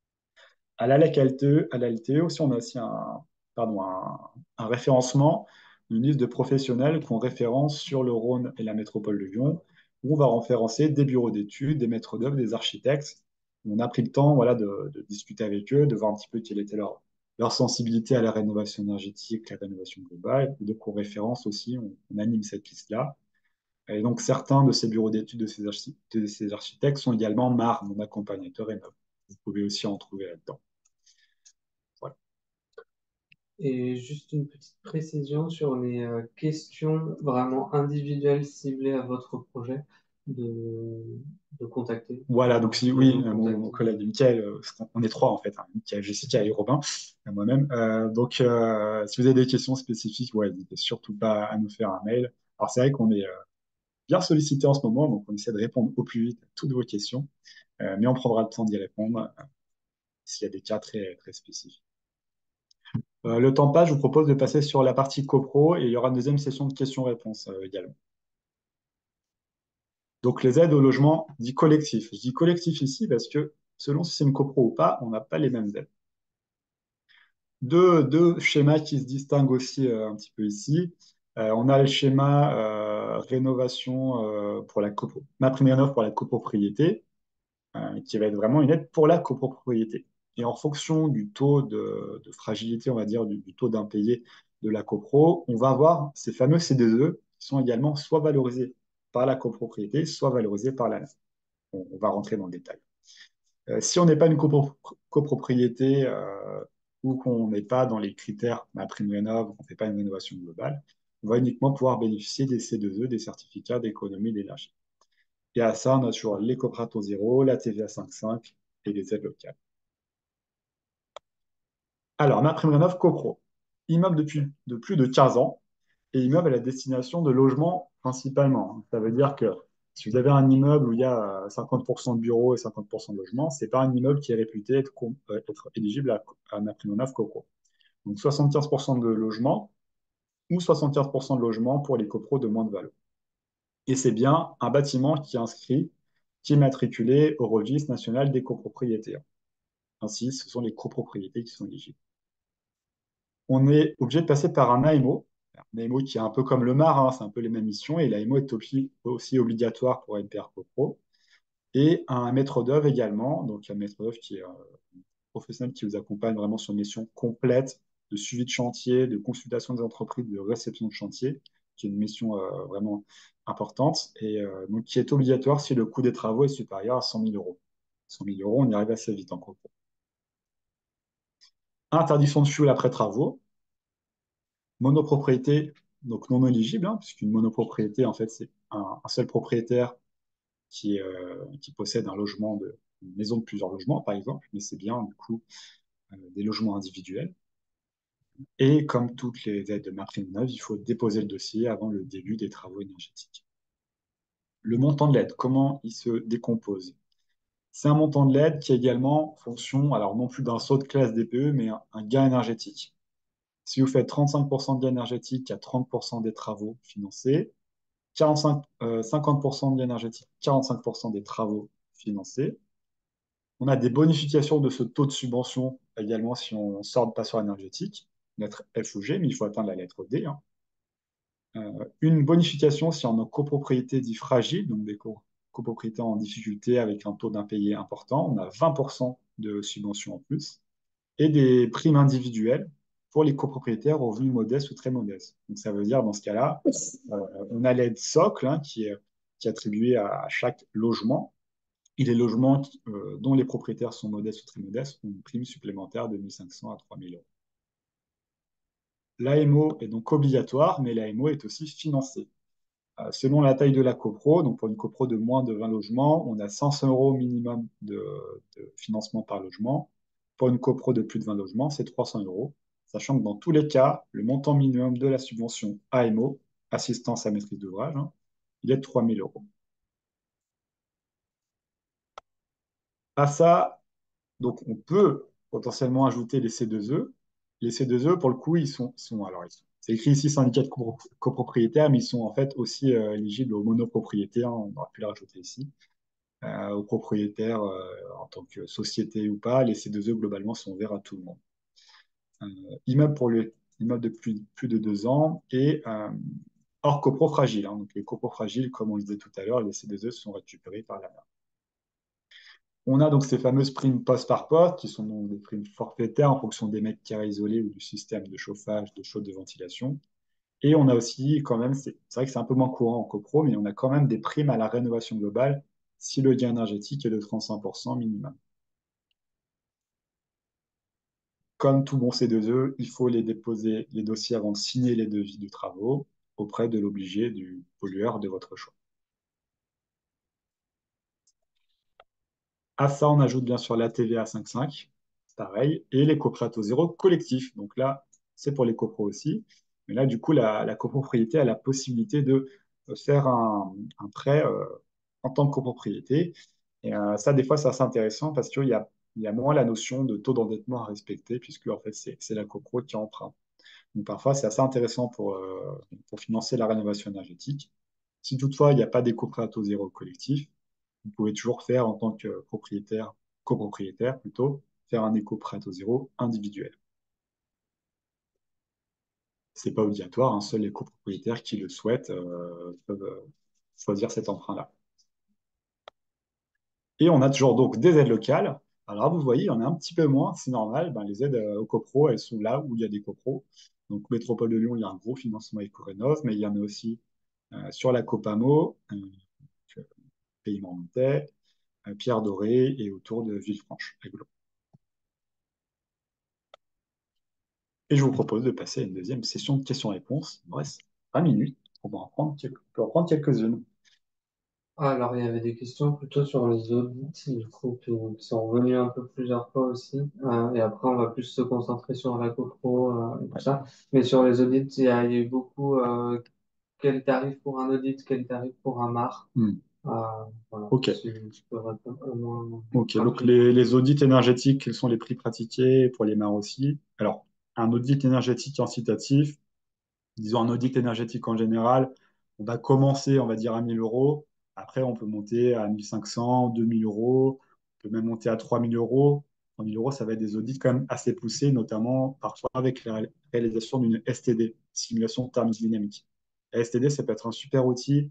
À la L T E, à la L T E aussi, on a aussi un, pardon, un, un référencement, une liste de professionnels qu'on référence sur le Rhône et la métropole de Lyon, où on va référencer des bureaux d'études, des maîtres d'œuvre, des architectes. On a pris le temps voilà, de, de discuter avec eux, de voir un petit peu quelle était leur, leur sensibilité à la rénovation énergétique, la rénovation globale. Et donc, on référence aussi, on, on anime cette liste-là. Et donc, certains de ces bureaux d'études, de ces, archi- de ces architectes sont également M A R, mon accompagnateur Rénov. Vous pouvez aussi en trouver là-dedans. Voilà. Et juste une petite précision sur les euh, questions vraiment individuelles ciblées à votre projet de, de contacter. Voilà, donc Enfin, si de oui, nous euh, mon, mon contacter. collègue Mickaël, euh, parce qu'on- on est trois en fait, hein, Mickaël, Jessica et Robin, et moi-même. Euh, donc euh, si vous avez des questions spécifiques, ouais, n'hésitez surtout pas à nous faire un mail. Alors c'est vrai qu'on est euh, bien sollicité en ce moment, donc on essaie de répondre au plus vite à toutes vos questions, euh, mais on prendra le temps d'y répondre euh, s'il y a des cas très, très spécifiques. Euh, le temps passe, je vous propose de passer sur la partie copro et il y aura une deuxième session de questions-réponses euh, également. Donc les aides au logement dit collectif. Je dis collectif ici parce que selon si c'est une copro ou pas, on n'a pas les mêmes aides. Deux, deux schémas qui se distinguent aussi euh, un petit peu ici. Euh, on a le schéma euh, rénovation euh, pour la copro, ma première offre pour la copropriété, euh, qui va être vraiment une aide pour la copropriété. Et en fonction du taux de, de fragilité, on va dire, du, du taux d'impayé de la copro, on va avoir ces fameux C D E qui sont également soit valorisés par la copropriété, soit valorisés par la N A F. On, on va rentrer dans le détail. Euh, si on n'est pas une copro- copropriété euh, ou qu'on n'est pas dans les critères ma prime rénov, qu'on ne fait pas une rénovation globale, on va uniquement pouvoir bénéficier des C deux E, des certificats d'économie d'énergie. Et à ça, on a toujours l'éco-prato zéro, la T V A cinq virgule cinq et les aides locales. Alors, ma prime rénov copro, immeuble depuis de plus de quinze ans et immeuble à la destination de logement principalement. Ça veut dire que si vous avez un immeuble où il y a cinquante pour cent de bureaux et cinquante pour cent de logements, ce n'est pas un immeuble qui est réputé être, euh, être éligible à, à ma prime rénov copro. Donc soixante-quinze pour cent de logements ou soixante-quinze pour cent de logements pour les copros de moins de valeur. Et c'est bien un bâtiment qui est inscrit, qui est matriculé au registre national des copropriétaires. Ainsi, ce sont les copropriétés qui sont éligibles. On est obligé de passer par un A M O, un A M O qui est un peu comme le M A R, hein, c'est un peu les mêmes missions, et l'A M O est aussi, aussi obligatoire pour N P R CoPro. et un maître d'œuvre également, donc un maître d'œuvre qui est un professionnel qui vous accompagne vraiment sur une mission complète de suivi de chantier, de consultation des entreprises, de réception de chantier, qui est une mission euh, vraiment importante et euh, donc qui est obligatoire si le coût des travaux est supérieur à cent mille euros. cent mille euros, on y arrive assez vite en gros. Interdiction de fuel après travaux, monopropriété, donc non éligible, hein, puisqu'une monopropriété, en fait, c'est un, un seul propriétaire qui, euh, qui possède un logement, de, une maison de plusieurs logements, par exemple, mais c'est bien, du coup, euh, des logements individuels. Et comme toutes les aides de MaPrimeRénov', il faut déposer le dossier avant le début des travaux énergétiques. Le montant de l'aide, comment il se décompose? C'est un montant de l'aide qui est également fonction, alors non plus d'un saut de classe D P E, mais un, un gain énergétique. Si vous faites trente-cinq pour cent de gain énergétique, il y a trente pour cent des travaux financés. quarante-cinq, euh, cinquante pour cent de gain énergétique, quarante-cinq pour cent des travaux financés. On a des bonifications de ce taux de subvention également si on sort de passoire énergétique, lettre F ou G, mais il faut atteindre la lettre D, hein. Euh, une bonification si on a copropriété dit fragile, donc des co copropriétés en difficulté avec un taux d'impayé important, on a vingt pour cent de subventions en plus, et des primes individuelles pour les copropriétaires aux revenus modestes ou très modestes. Donc ça veut dire dans ce cas-là, euh, on a l'aide socle hein, qui, est, qui est attribuée à, à chaque logement, et les logements qui, euh, dont les propriétaires sont modestes ou très modestes ont une prime supplémentaire de mille cinq cents à trois mille euros. L'A M O est donc obligatoire, mais l'A M O est aussi financée. Euh, selon la taille de la copro, donc pour une copro de moins de vingt logements, on a cinq cents euros minimum de, de financement par logement. Pour une copro de plus de vingt logements, c'est trois cents euros, sachant que dans tous les cas, le montant minimum de la subvention A M O, assistance à maîtrise d'ouvrage, hein, il est de trois mille euros. À ça, donc on peut potentiellement ajouter les C deux E. Les C deux E, pour le coup, ils sont, sont alors ils sont- c'est écrit ici syndicat de copro- copropriétaires, mais ils sont en fait aussi euh, éligibles aux monopropriétaires, on aurait pu les rajouter ici. Euh, aux propriétaires euh, en tant que société ou pas, les C deux E globalement sont ouverts à tout le monde. Euh, immeuble pour les immeubles de plus, plus de deux ans et euh, hors copro fragile, hein. Donc les copro fragiles, comme on le disait tout à l'heure, les C deux E sont récupérés par la M A. On a donc ces fameuses primes poste par poste, qui sont donc des primes forfaitaires en fonction des mètres carrés isolés ou du système de chauffage, de chaude, de ventilation. Et on a aussi quand même, c'est vrai que c'est un peu moins courant en copro, mais on a quand même des primes à la rénovation globale si le gain énergétique est de trente-cinq pour cent minimum. Comme tout bon C deux E, il faut les déposer, les dossiers avant de signer les devis de travaux auprès de l'obligé du pollueur de votre choix. À ça, on ajoute bien sûr la T V A cinq virgule cinq, pareil, et les coprêts zéro collectifs. Donc là, c'est pour les copros aussi. Mais là, du coup, la, la copropriété a la possibilité de faire un, un prêt euh, en tant que copropriété. Et euh, ça, des fois, c'est assez intéressant parce qu'il y a, il y a moins la notion de taux d'endettement à respecter, puisque en fait, c'est c'est la copro qui emprunte. Donc parfois, c'est assez intéressant pour, euh, pour financer la rénovation énergétique. Si toutefois, il n'y a pas d'éco-prêt à taux zéro collectif, vous pouvez toujours faire en tant que propriétaire, copropriétaire plutôt, faire un éco-prêt à taux zéro individuel. C'est pas obligatoire, hein, seuls les copropriétaires qui le souhaitent euh, peuvent euh, choisir cet emprunt-là. Et on a toujours donc des aides locales. Alors vous voyez, il y en a un petit peu moins, c'est normal. Ben, les aides euh, aux copros, elles sont là où il y a des copros. Donc Métropole de Lyon, il y a un gros financement éco-rénov, mais il y en a aussi euh, sur la Copamo, euh, Pays Mornantais, euh, Pierre Doré et autour de Villefranche, à Goulo. Et je vous propose de passer à une deuxième session de questions-réponses. Il nous reste vingt minutes. On va en prendre, quelques- on peut en prendre quelques-unes. Ah, alors, il y avait des questions plutôt sur les audits, du coup, qui, qui sont revenues un peu plusieurs fois aussi. Euh, et après, on va plus se concentrer sur la copro euh, et tout ça. Mais sur les audits, il y a, il y a eu beaucoup euh, quel tarif pour un audit, quel tarif pour un M A R. Hmm. Euh, voilà, Ok. si je peux répondre au moins Ok. Donc rapidement. les, les audits énergétiques, quels sont les prix pratiqués pour les M A R aussi? Alors, un audit énergétique incitatif, disons un audit énergétique en général, on va commencer, on va dire, à mille euros. Après, on peut monter à mille cinq cents, deux mille euros. On peut même monter à trois mille euros. trois mille euros, ça va être des audits quand même assez poussés, notamment parfois avec la réalisation d'une S T D, simulation thermodynamique. La S T D, ça peut être un super outil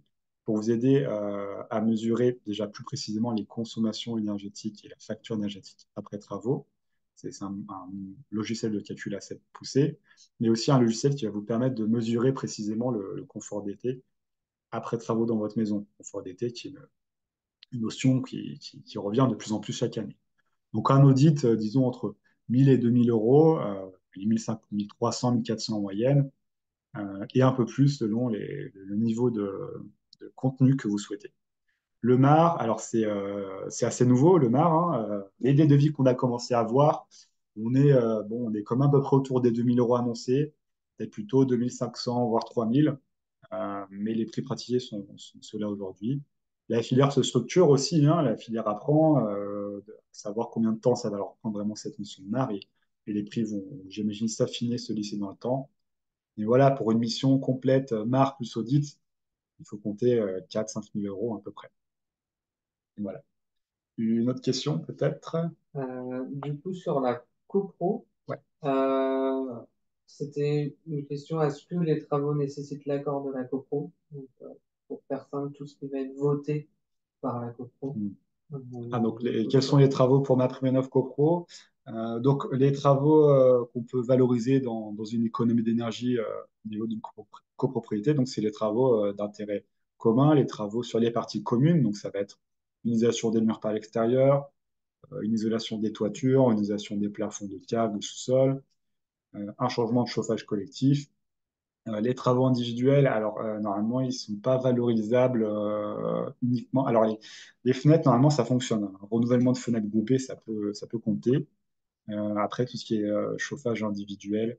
pour vous aider euh, à mesurer déjà plus précisément les consommations énergétiques et la facture énergétique après travaux. C'est c'est un, un logiciel de calcul assez poussé, mais aussi un logiciel qui va vous permettre de mesurer précisément le, le confort d'été après travaux dans votre maison. Confort d'été qui est une, une notion qui, qui- qui revient de plus en plus chaque année. Donc un audit, euh, disons, entre mille et deux mille euros, euh, mille cinq cents, mille trois cents, mille quatre cents en moyenne, euh, et un peu plus selon les- le niveau de, de contenu que vous souhaitez. Le M A R, alors c'est euh, c'est assez nouveau, le M A R, hein, euh, les des devis qu'on a commencé à voir, on est, euh, bon, on est comme à peu près autour des deux mille euros annoncés, peut-être plutôt deux mille cinq cents, voire trois mille. Euh, mais les prix pratiqués sont, sont ceux-là aujourd'hui. La filière se structure aussi, hein, la filière apprend, euh, de savoir combien de temps ça va leur prendre vraiment cette notion de M A R, et, et les prix vont, j'imagine, s'affiner, se lisser dans le temps. Et voilà, pour une mission complète euh, M A R plus audit, il faut compter euh, quatre à cinq mille euros à peu près. Et voilà. Une autre question peut-être? Euh, du coup, sur la copro, Ouais. euh, c'était une question, est-ce que les travaux nécessitent l'accord de la copro? Donc, euh, pour faire simple, tout ce qui va être voté par la copro. Hmm. Euh, Ah, donc, de les- tout quels sont ça. les travaux pour ma Primenov CoPro? Euh, donc, les travaux euh, qu'on peut valoriser dans, dans une économie d'énergie euh, au niveau d'une copro- copropriété, donc c'est les travaux euh, d'intérêt commun, les travaux sur les parties communes, donc ça va être une isolation des murs par l'extérieur, euh, une isolation des toitures, une isolation des plafonds de cave, de sous-sol, euh, un changement de chauffage collectif. Euh, les travaux individuels, alors euh, normalement, ils ne sont pas valorisables euh, uniquement. Alors les, les fenêtres, normalement, ça fonctionne. Un renouvellement de fenêtres groupées, ça peut, ça peut compter. Euh, après, tout ce qui est euh, chauffage individuel,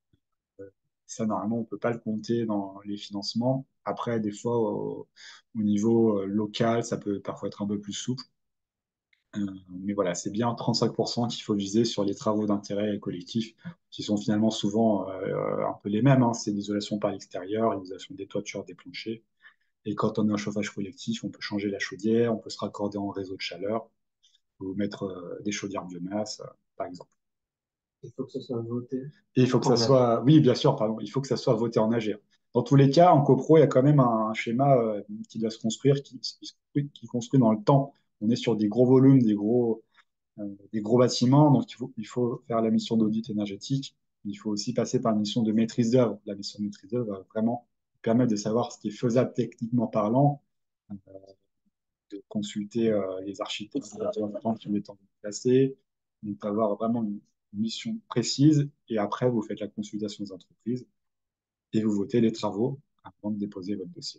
ça, normalement, on ne peut pas le compter dans les financements. Après, des fois, au, au niveau euh, local, ça peut parfois être un peu plus souple. Euh, mais voilà, c'est bien trente-cinq pour cent qu'il faut viser sur les travaux d'intérêt collectif, qui sont finalement souvent euh, un peu les mêmes, hein. C'est l'isolation par l'extérieur, l'isolation des toitures, des planchers. Et quand on a un chauffage collectif, on peut changer la chaudière, on peut se raccorder en réseau de chaleur, ou mettre euh, des chaudières biomasse, euh, par exemple. Il faut que ce soit voté Et il faut que ça en âge. soit, oui, bien sûr, pardon, il faut que ça soit voté en A G. Dans tous les cas, en copro, il y a quand même un, un schéma euh, qui doit se construire, qui, qui, qui construit dans le temps. On est sur des gros volumes, des gros, euh, des gros bâtiments, donc il faut, il faut faire la mission d'audit énergétique. Il faut aussi passer par une mission de maîtrise d'œuvre. La mission de maîtrise d'œuvre va vraiment permettre de savoir ce qui est faisable techniquement parlant, euh, de consulter euh, les architectes qui ont été placés, donc avoir vraiment une mission précise, et après vous faites la consultation des entreprises et vous votez les travaux avant de déposer votre dossier.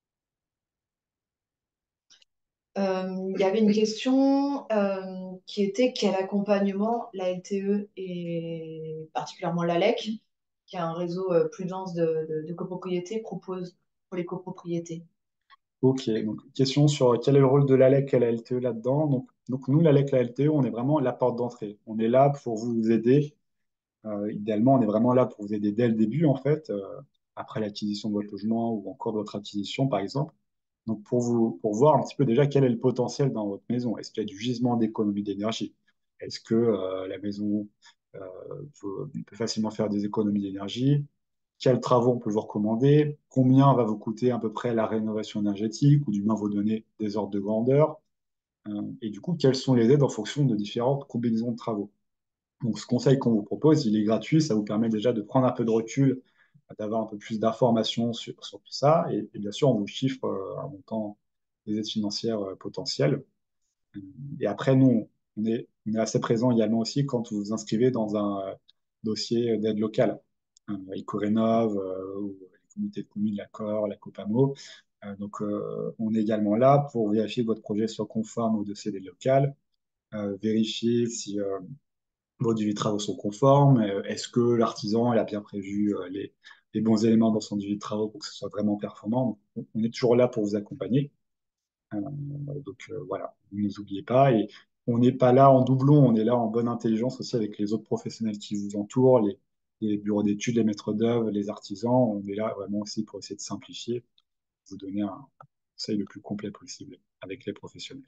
Euh, il y avait une question euh, qui était quel accompagnement la L T E et particulièrement l'A L E C, qui a un réseau euh, plus dense de, de, de copropriétés, propose pour les copropriétés. Ok, donc question sur quel est le rôle de l'A L E C et la L T E là-dedans. Donc, donc nous, l'A L E C et la L T E, on est vraiment la porte d'entrée. On est là pour vous aider. Euh, idéalement, on est vraiment là pour vous aider dès le début, en fait, euh, après l'acquisition de votre logement ou encore de votre acquisition, par exemple. Donc, pour vous, pour voir un petit peu déjà quel est le potentiel dans votre maison. Est-ce qu'il y a du gisement d'économie d'énergie? Est-ce que euh, la maison euh, peut, peut facilement faire des économies d'énergie? Quels travaux on peut vous recommander? Combien va vous coûter à peu près la rénovation énergétique ou du moins vous donner des ordres de grandeur? Euh, et du coup, quelles sont les aides en fonction de différentes combinaisons de travaux? Donc, ce conseil qu'on vous propose, il est gratuit. Ça vous permet déjà de prendre un peu de recul, d'avoir un peu plus d'informations sur, sur tout ça. Et, et bien sûr, on vous chiffre euh, un montant des aides financières euh, potentielles. Et après, nous, on est, on est assez présent également aussi quand vous vous inscrivez dans un euh, dossier d'aide locale. Euh, Ecorénov, euh, ou les comités de communes, l'accord, la Copamo. Euh, donc, euh, on est également là pour vérifier que votre projet soit conforme au dossier d'aide locale, euh, vérifier si euh, vos devis de travaux sont conformes, euh, est-ce que l'artisan il a bien prévu euh, les, les bons éléments dans son devis de travaux pour que ce soit vraiment performant. Donc, on on est toujours là pour vous accompagner. Euh, donc euh, voilà, ne nous oubliez pas. Et on n'est pas là en doublon, on est là en bonne intelligence aussi avec les autres professionnels qui vous entourent, les, les bureaux d'études, les maîtres d'œuvre, les artisans. On est là vraiment aussi pour essayer de simplifier, vous donner un conseil le plus complet possible avec les professionnels.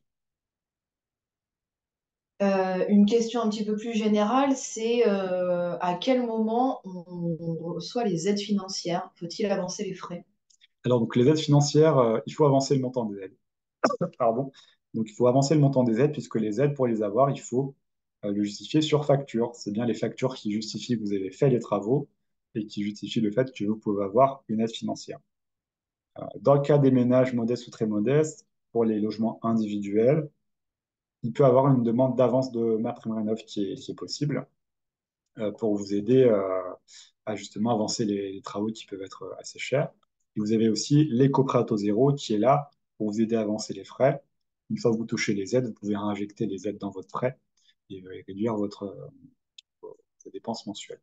Euh, une question un petit peu plus générale, c'est euh, à quel moment on, on reçoit les aides financières? Faut-il avancer les frais? Alors, donc, les aides financières, euh, il faut avancer le montant des aides. Pardon. Donc, il faut avancer le montant des aides, puisque les aides, pour les avoir, il faut euh, le justifier sur facture. C'est bien les factures qui justifient que vous avez fait les travaux et qui justifient le fait que vous pouvez avoir une aide financière. Dans le cas des ménages modestes ou très modestes, pour les logements individuels, il peut avoir une demande d'avance de MaPrimeRénov' qui est, qui est possible euh, pour vous aider euh, à justement avancer les, les travaux qui peuvent être assez chers. Et vous avez aussi l'éco-prêt à taux zéro qui est là pour vous aider à avancer les frais. Une fois que vous touchez les aides, vous pouvez réinjecter les aides dans votre prêt et, euh, et réduire votre, euh, vos dépenses mensuelles.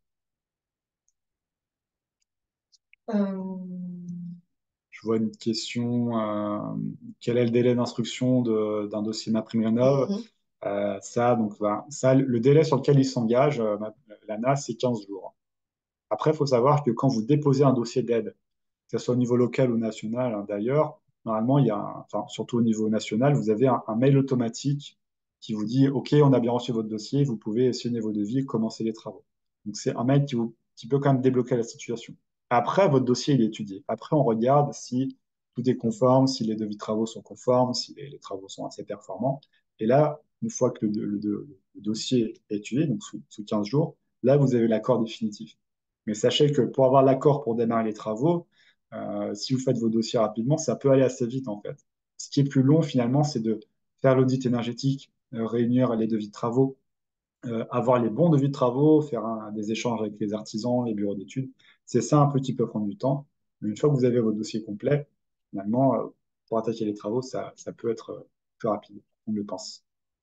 Euh, Je vois une question, euh, quel est le délai d'instruction de- d'un dossier MaPrimeRénov'? mhm. Euh, ça, donc, voilà. Ça, le délai sur lequel il s'engage, euh, l'A N A, c'est quinze jours. Après, il faut savoir que quand vous déposez un dossier d'aide, que ce soit au niveau local ou national, hein, d'ailleurs, normalement, il y a un- enfin, surtout au niveau national, vous avez un, un mail automatique qui vous dit, OK, on a bien reçu votre dossier, vous pouvez signer vos devis, commencer les travaux. Donc, c'est un mail qui, vous, qui peut quand même débloquer la situation. Après, votre dossier il est étudié. Après, on regarde si tout est conforme, si les devis de travaux sont conformes, si les, les travaux sont assez performants. Et là, une fois que le, le- le- le dossier est étudié, donc sous, sous quinze jours, là, vous avez l'accord définitif. Mais sachez que pour avoir l'accord pour démarrer les travaux, euh, si vous faites vos dossiers rapidement, ça peut aller assez vite en fait. Ce qui est plus long finalement, c'est de faire l'audit énergétique, euh, réunir les devis de travaux, euh, avoir les bons devis de travaux, faire un- des échanges avec les artisans, les bureaux d'études. C'est ça un peu qui peut prendre du temps. Mais une fois que vous avez votre dossier complet, finalement, euh, pour attaquer les travaux, ça, ça peut être euh, plus rapide, on le pense.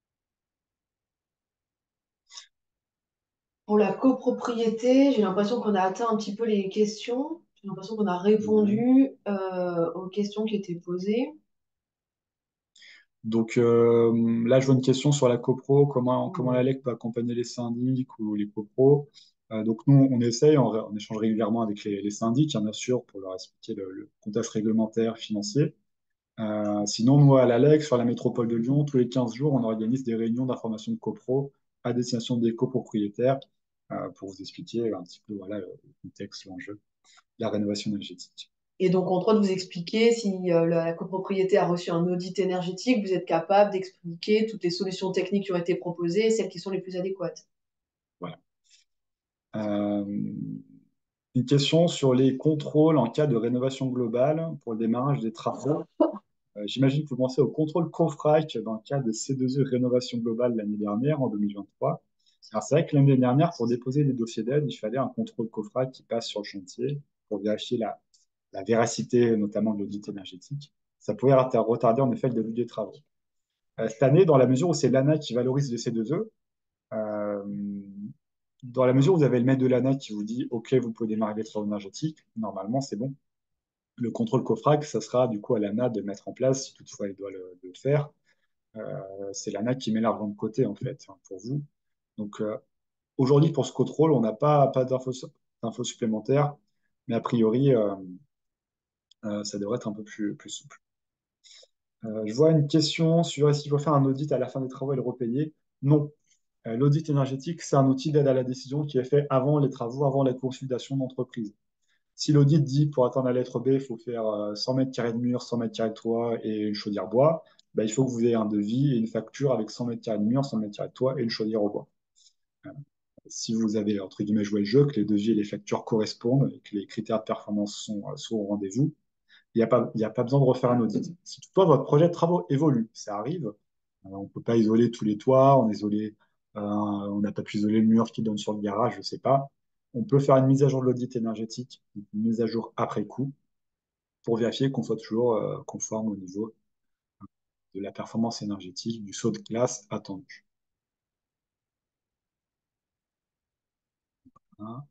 Pour la copropriété, j'ai l'impression qu'on a atteint un petit peu les questions. J'ai l'impression qu'on a Ouais. répondu euh, aux questions qui étaient posées. Donc euh, là, je vois une question sur la copro, comment, comment la Ouais. L E C peut accompagner les syndics ou les copros. Euh, donc nous, on essaye, on, on échange régulièrement avec les, les syndics, hein, bien sûr, pour leur expliquer le, le contexte réglementaire financier. Euh, sinon, nous, à la L E C, sur la métropole de Lyon, tous les quinze jours, on organise des réunions d'information de copro à destination des copropriétaires euh, pour vous expliquer un petit peu voilà, le contexte, l'enjeu, la rénovation énergétique. Et donc, en droit de vous expliquer si euh, la copropriété a reçu un audit énergétique, vous êtes capable d'expliquer toutes les solutions techniques qui ont été proposées et celles qui sont les plus adéquates. Voilà. Euh, une question sur les contrôles en cas de rénovation globale pour le démarrage des travaux. Euh, j'imagine que vous pensez au contrôle COFRAC dans le cas de C deux E rénovation globale l'année dernière, en deux mille vingt-trois. Alors, c'est vrai que l'année dernière, pour déposer des dossiers d'aide, il fallait un contrôle COFRAC qui passe sur le chantier pour vérifier la, la véracité, notamment de l'audit énergétique. Ça pouvait retarder en effet le début des travaux. Euh, cette année, dans la mesure où c'est l'A N A qui valorise le C deux E, euh, dans la mesure où vous avez le maître de l'A N A qui vous dit OK, vous pouvez démarrer les travaux énergétiques, normalement c'est bon. Le contrôle COFRAC, ça sera du coup à l'A N A de mettre en place, si toutefois il doit le, le faire. Euh, c'est l'A N A qui met l'argent de côté en fait hein, pour vous. Donc euh, aujourd'hui pour ce contrôle, on n'a pas, pas d'infos, d'infos supplémentaires, mais a priori euh, euh, ça devrait être un peu plus, plus souple. Euh, je vois une question sur est-ce qu'il faut faire un audit à la fin des travaux et le repayer. Non. Euh, L'audit énergétique, c'est un outil d'aide à la décision qui est fait avant les travaux, avant la consultation d'entreprise. Si l'audit dit pour atteindre la lettre B, il faut faire euh, cent mètres carrés de mur, cent mètres carrés de toit et une chaudière bois, bah, il faut que vous ayez un devis et une facture avec cent mètres carrés de mur, cent mètres carrés de toit et une chaudière au bois. Euh, Si vous avez, entre guillemets, joué le jeu, que les devis et les factures correspondent et que les critères de performance sont, euh, sont au rendez-vous, il n'y a pas, il y a pas besoin de refaire un audit. Si toutefois votre projet de travaux évolue, ça arrive, euh, on ne peut pas isoler tous les toits, on, isolé, euh, on n'a pas pu isoler le mur qui donne sur le garage, je ne sais pas. On peut faire une mise à jour de l'audit énergétique, une mise à jour après coup, pour vérifier qu'on soit toujours euh, conforme au niveau de la performance énergétique du saut de classe attendu. Hein.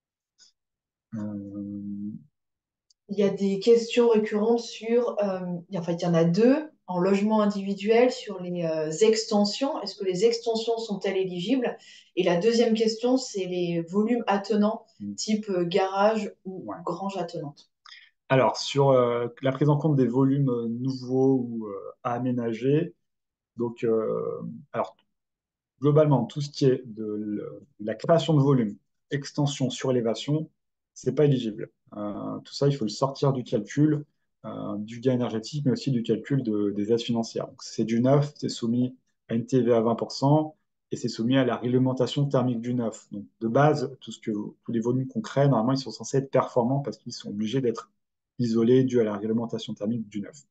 Euh, Il y a des questions récurrentes sur, euh, il y a- enfin, il y en a deux, en logement individuel, sur les euh, extensions. Est-ce que les extensions sont-elles éligibles? Et la deuxième question, c'est les volumes attenants, type euh, garage ou ouais. grange attenante. Alors, sur euh, la prise en compte des volumes euh, nouveaux ou euh, à aménager, donc, euh, alors, globalement, tout ce qui est de, le- de la création de volume, extension, surélévation, c'est pas éligible. Euh, tout ça, il faut le sortir du calcul. euh, du gain énergétique, mais aussi du calcul de- des aides financières. Donc, c'est du neuf, c'est soumis à une T V A à vingt pour cent et c'est soumis à la réglementation thermique du neuf. Donc, de base, tout ce que, tous les volumes qu'on crée, normalement, ils sont censés être performants parce qu'ils sont obligés d'être isolés dû à la réglementation thermique du neuf.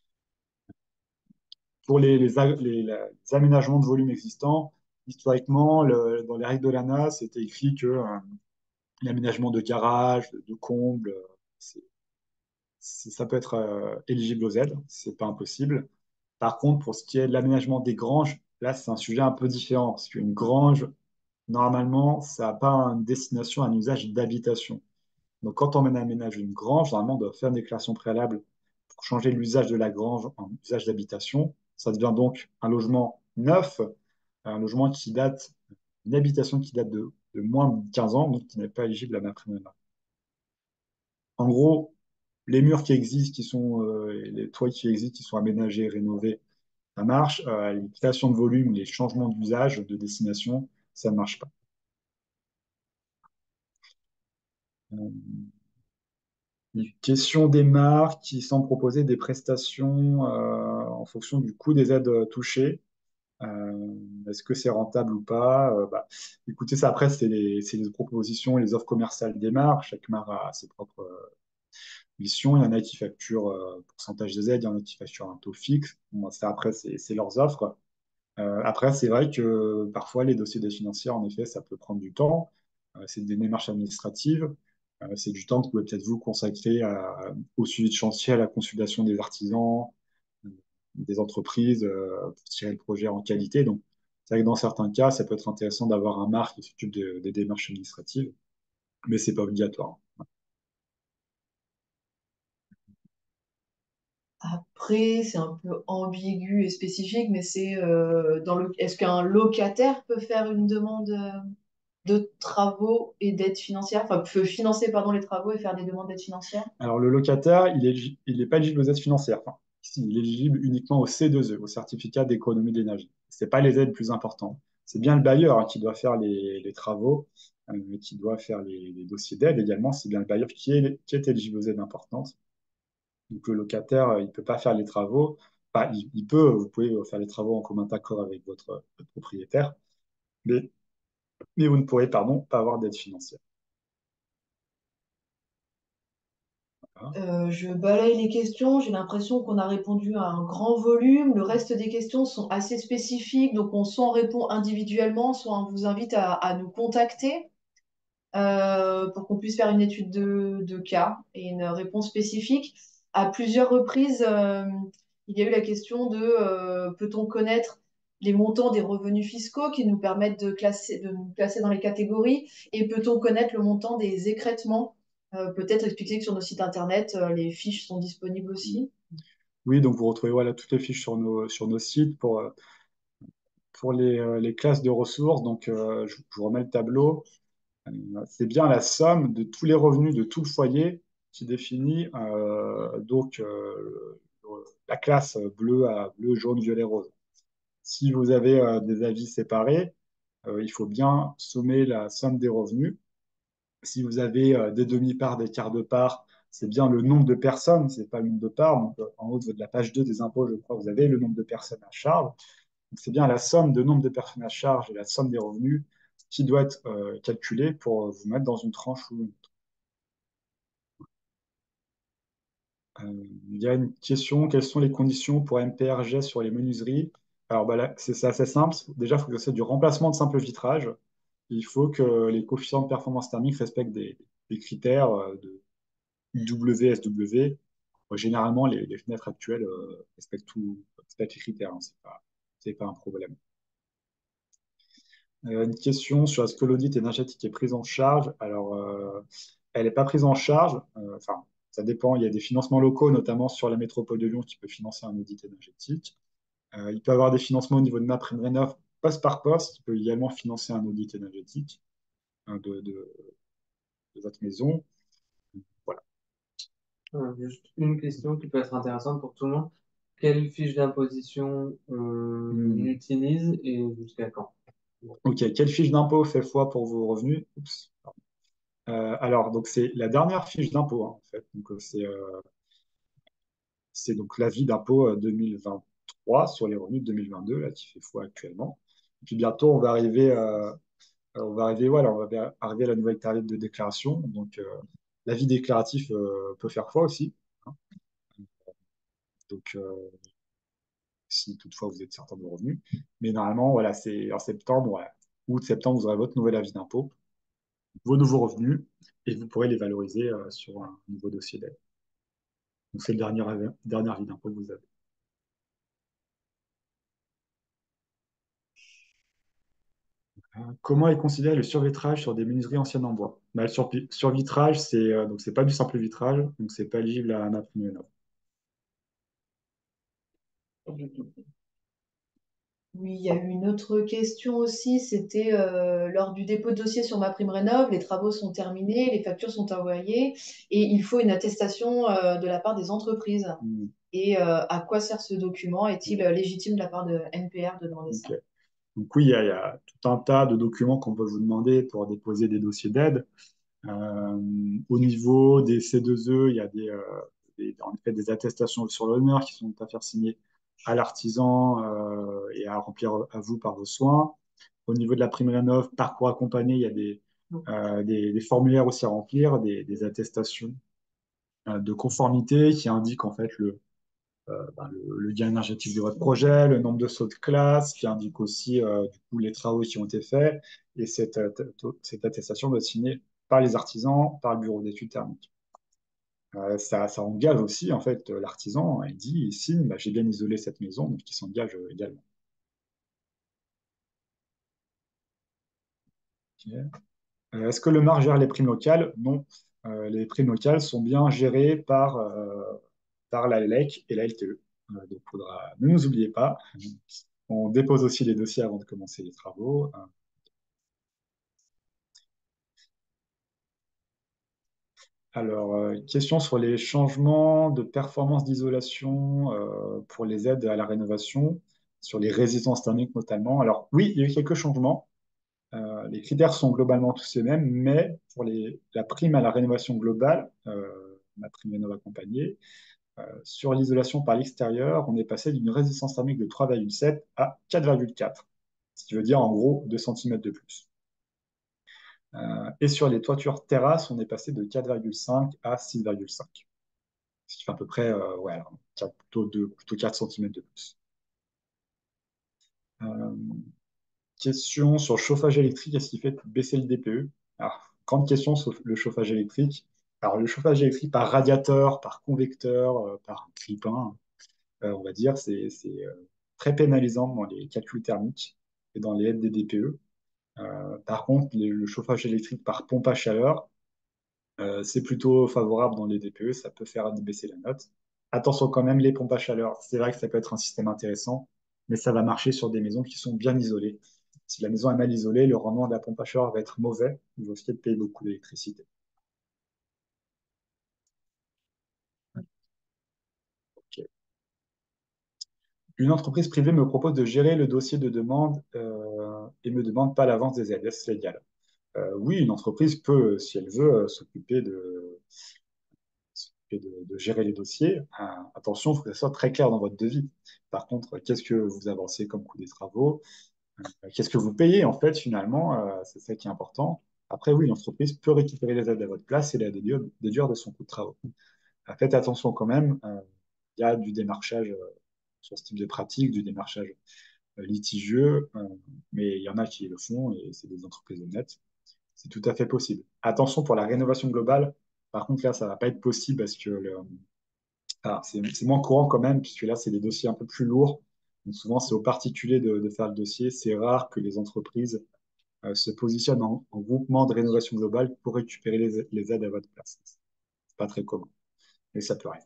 Pour les, les, les- les aménagements de volume existants, historiquement, le- dans les règles de l'A N A, c'était écrit que euh, l'aménagement de garage, de combles, euh, c'est- c'est- ça peut être euh, éligible aux aides, c'est pas impossible. Par contre, pour ce qui est de l'aménagement des granges, là, c'est un sujet un peu différent, parce qu'une grange, normalement, ça n'a pas une destination, un usage d'habitation. Donc, quand on aménage une grange, normalement, on doit faire une déclaration préalable pour changer l'usage de la grange en usage d'habitation. Ça devient donc un logement neuf, un logement qui date, une habitation qui date de, de moins de quinze ans, donc qui n'est pas éligible à ma prime. En gros, les murs qui existent, qui sont, euh, les toits qui existent, qui sont aménagés, rénovés, ça marche. Euh, les créations de volume, les changements d'usage, de destination, ça ne marche pas. Euh, Une question des marques qui semblent proposer des prestations euh, en fonction du coût des aides euh, touchées. Euh, Est-ce que c'est rentable ou pas? Euh, bah, écoutez, ça après, c'est les, c'est les propositions et les offres commerciales des marques. Chaque marque a ses propres euh, missions. Il y en a qui facturent euh, pourcentage des aides, il y en a qui facturent un taux fixe. Bon, ça, après, c'est c'est leurs offres. Euh, après, c'est vrai que parfois, les dossiers d'aide financière, en effet, ça peut prendre du temps. Euh, c'est des démarches administratives. Euh, c'est du temps que vous pouvez peut-être vous consacrer à- au suivi de chantier, à la consultation des artisans, euh, des entreprises, euh, pour tirer le projet en qualité. Donc, c'est vrai que dans certains cas, ça peut être intéressant d'avoir un marque qui s'occupe de- des démarches administratives, mais c'est pas obligatoire. Après, c'est un peu ambigu et spécifique, mais c'est euh, dans le. Est-ce qu'un locataire peut faire une demande euh, de travaux et d'aide financière, enfin peut financer pardon les travaux et faire des demandes d'aide financière? Alors, le locataire, il est, il n'est pas éligible aux aides financières. Enfin, si, il est éligible uniquement au C deux E, au certificat d'économie d'énergie. Ce n'est pas les aides plus importantes. C'est bien le bailleur hein, qui doit faire les, les travaux, euh, qui doit faire les, les dossiers d'aide également. C'est bien le bailleur qui est, qui est éligible aux aides importantes. Donc, le locataire, euh, il ne peut pas faire les travaux. Enfin, il, il peut, vous pouvez faire les travaux en commun accord avec votre, votre propriétaire, mais, mais vous ne pourrez, pardon, pas avoir d'aide financière. Voilà. Euh, je balaye les questions, j'ai l'impression qu'on a répondu à un grand volume. Le reste des questions sont assez spécifiques, donc on soit on répond individuellement, soit on vous invite à, à nous contacter euh, pour qu'on puisse faire une étude de, de cas et une réponse spécifique. À plusieurs reprises, euh, il y a eu la question de euh, peut-on connaître les montants des revenus fiscaux qui nous permettent de classer, de nous classer dans les catégories et peut-on connaître le montant des écrêtements? Euh, peut-être expliquer que sur nos sites internet, euh, les fiches sont disponibles aussi. Oui, donc vous retrouvez voilà, toutes les fiches sur nos, sur nos sites pour, euh, pour les, euh, les classes de ressources. Donc, euh, je, je vous remets le tableau. Euh, c'est bien la somme de tous les revenus de tout le foyer qui définit euh, donc euh, le- la classe bleu à bleu, jaune, violet, rose. Si vous avez euh, des avis séparés, euh, il faut bien sommer la somme des revenus. Si vous avez euh, des demi-parts, des quarts de part, c'est bien le nombre de personnes, c'est pas le nombre de parts. Donc, euh, en haut de la page deux des impôts, je crois, vous avez le nombre de personnes à charge. Donc, c'est bien la somme de nombre de personnes à charge et la somme des revenus qui doit être euh, calculée pour vous mettre dans une tranche ou une autre. Euh, il y a une question, quelles sont les conditions pour M P R G sur les menuiseries? Alors bah là, c'est c'est assez simple. Déjà, il faut que c'est du remplacement de simple vitrage. Il faut que les coefficients de performance thermique respectent des, des critères euh, de W S W. Euh, Généralement, les, les fenêtres actuelles euh, respectent, tout, respectent les critères. Hein, c'est pas, c'est pas un problème. Euh, une question sur est-ce que l'audit énergétique est prise en charge? Alors, euh, elle n'est pas prise en charge. Euh, enfin, ça dépend. Il y a des financements locaux, notamment sur la métropole de Lyon, qui peut financer un audit énergétique. Euh, il peut y avoir des financements au niveau de MaPrimeRénov, poste par poste, qui peut également financer un audit énergétique hein, de, de, de votre maison. Voilà. Euh, juste une question qui peut être intéressante pour tout le monde. Quelle fiche d'imposition on Hmm. utilise et jusqu'à quand? OK. Quelle fiche d'impôt fait foi pour vos revenus? Oups. Euh, alors, donc c'est la dernière fiche d'impôt, hein, en fait. Donc, euh, c'est euh, c'est donc l'avis d'impôt euh, deux mille vingt-trois sur les revenus de deux mille vingt-deux, là, qui fait foi actuellement. Et puis bientôt, on va arriver, euh, on va arriver, voilà, on va arriver à la nouvelle période de déclaration. Donc, euh, l'avis déclaratif euh, peut faire foi aussi, hein. Donc, euh, si toutefois vous êtes certain de vos revenus. Mais normalement, voilà, c'est en septembre, voilà, août-septembre, vous aurez votre nouvel avis d'impôt, vos nouveaux revenus, et vous pourrez les valoriser euh, sur un nouveau dossier d'aide. Donc, c'est le dernier, avis- dernier avis d'impôt que vous avez. Euh, Comment est considéré le survitrage sur des menuiseries anciennes en bois? Bah, le sur- survitrage, c'est euh, donc c'est pas du simple vitrage, donc c'est pas éligible à ma prime rénov'. Oui, il y a eu une autre question aussi, c'était euh, lors du dépôt de dossier sur ma prime rénov', les travaux sont terminés, les factures sont envoyées et il faut une attestation euh, de la part des entreprises. Hmm, Et euh, à quoi sert ce document? Est-il euh, légitime de la part de N P R de demander ok. ça? Donc oui, il y, a, il y a tout un tas de documents qu'on peut vous demander pour déposer des dossiers d'aide. Euh, Au niveau des C deux E, il y a des, euh, des- en effet des attestations sur l'honneur qui sont à faire signer à l'artisan euh, et à remplir à vous par vos soins. Au niveau de la prime rénov', parcours accompagné, il y a des, euh, des, des formulaires aussi à remplir, des, des attestations euh, de conformité qui indiquent en fait le, euh, ben, le, le gain énergétique de votre projet, le nombre de sauts de classe, qui indique aussi euh, du coup, les travaux qui ont été faits. Et cette, cette attestation doit être signée par les artisans, par le bureau d'études thermiques. Euh, ça, ça engage aussi en fait l'artisan. Il dit, il signe, bah, j'ai bien isolé cette maison, donc il s'engage euh, également. Ok. Euh, Est-ce que le maire gère les primes locales? Non. Euh, les primes locales sont bien gérées par, euh, par la L E C et la L T E. Euh, donc, faudra, ne nous oubliez pas. On dépose aussi les dossiers avant de commencer les travaux. Alors, euh, question sur les changements de performance d'isolation euh, pour les aides à la rénovation, sur les résistances thermiques notamment. Alors, oui, il y a eu quelques changements. Euh, les critères sont globalement tous les mêmes, mais pour les, la prime à la rénovation globale, euh, ma prime rénov accompagnée, euh, sur l'isolation par l'extérieur, on est passé d'une résistance thermique de trois virgule sept à quatre virgule quatre, ce qui veut dire en gros deux centimètres de plus. Euh, et sur les toitures terrasses, on est passé de quatre virgule cinq à six virgule cinq, ce qui fait à peu près euh, ouais, alors, plutôt, de, plutôt quatre centimètres de plus. Euh, Question sur le chauffage électrique, est-ce qu'il fait baisser le D P E? Alors, grande question sur le chauffage électrique. Alors, le chauffage électrique par radiateur, par convecteur, euh, par clipin, euh, on va dire, c'est c'est, euh, très pénalisant dans les calculs thermiques et dans les aides des D P E. Euh, par contre, le, le chauffage électrique par pompe à chaleur, Euh, c'est plutôt favorable dans les D P E, ça peut faire baisser la note. Attention quand même, les pompes à chaleur, c'est vrai que ça peut être un système intéressant, mais ça va marcher sur des maisons qui sont bien isolées. Si la maison est mal isolée, le rendement de la pompe à chaleur va être mauvais, vous risquez de payer beaucoup d'électricité. Ok. Une entreprise privée me propose de gérer le dossier de demande euh, et me demande pas l'avance des aides. Est-ce légal? Euh, oui, une entreprise peut, si elle veut, euh, s'occuper de, s'occuper de, de gérer les dossiers. Euh, attention, il faut que ça soit très clair dans votre devis. Par contre, qu'est-ce que vous avancez comme coût des travaux? Euh, Qu'est-ce que vous payez en fait finalement? Euh, c'est ça qui est important. Après, oui, l'entreprise peut récupérer les aides à votre place et les déduire, déduire de son coût de travaux. Euh, faites attention quand même, euh, il y a du démarchage euh, sur ce type de pratique, du démarchage euh, litigieux, euh, mais il y en a qui le font et c'est des entreprises honnêtes. C'est tout à fait possible. Attention pour la rénovation globale. Par contre, là, ça ne va pas être possible parce que le, ah, c'est c'est moins courant quand même, puisque là, c'est des dossiers un peu plus lourds. Donc souvent, c'est aux particuliers de, de faire le dossier. C'est rare que les entreprises euh, se positionnent en, en groupement de rénovation globale pour récupérer les, les aides à votre place. C'est pas très commun, mais ça peut arriver.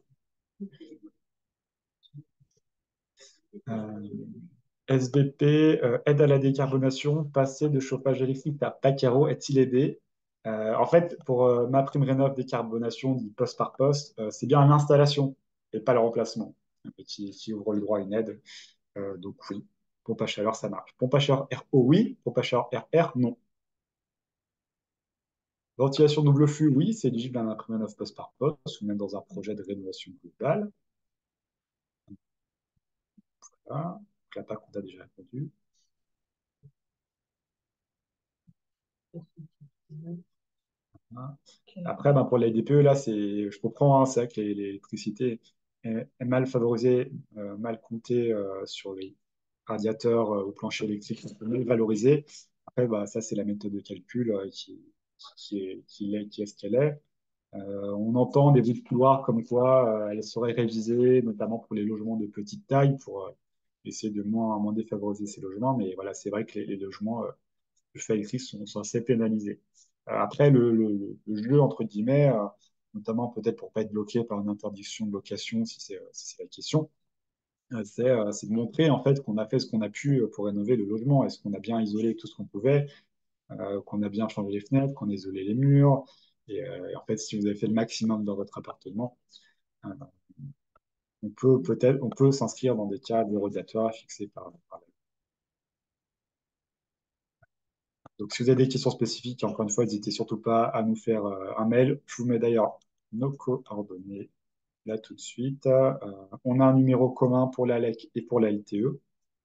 Euh, S B P, euh, aide à la décarbonation, passer de chauffage électrique à Pacaro, est-il aidé? Euh, en fait, pour euh, ma prime rénov décarbonation, dit poste par poste, euh, c'est bien l'installation et pas le remplacement euh, qui, qui ouvre le droit à une aide. Euh, donc oui, pompe à chaleur, ça marche. Pompe à chaleur R O, oui. Pompe à chaleur R R, non. Ventilation double flux, oui, c'est éligible à un imprimé neuf poste par poste ou même dans un projet de rénovation globale. Voilà. Donc, la P A C, on a déjà répondu. Voilà. Après, ben, pour la D P E, là, c'est, je comprends, hein, c'est vrai que les- l'électricité est, est mal favorisée, euh, mal comptée euh, sur les radiateurs euh, au plancher électrique, un peu mal valorisée. Après, bah, ça, c'est la méthode de calcul euh, qui, qui est, qui est, qui est ce qu'elle est. Euh, on entend des bruits de couloir comme quoi euh, elle serait révisée, notamment pour les logements de petite taille, pour euh, essayer de moins, moins défavoriser ces logements. Mais voilà, c'est vrai que les, les logements euh, de feu électrique sont, sont assez pénalisés. Euh, après, le, le, le jeu, entre guillemets, euh, notamment peut-être pour pas être bloqué par une interdiction de location, si c'est si c'est la question, euh, c'est euh, c'est de montrer en fait qu'on a fait ce qu'on a pu pour rénover le logement. Est-ce qu'on a bien isolé tout ce qu'on pouvait, euh, qu'on a bien changé les fenêtres, qu'on a isolé les murs. Et, euh, et en fait, si vous avez fait le maximum dans votre appartement, euh, on peut peut-être, on peut s'inscrire dans des cas dérogatoires fixés par, par la- Donc, si vous avez des questions spécifiques, encore une fois, n'hésitez surtout pas à nous faire euh, un mail. Je vous mets d'ailleurs nos coordonnées là tout de suite. Euh, on a un numéro commun pour la L E C et pour la L T E.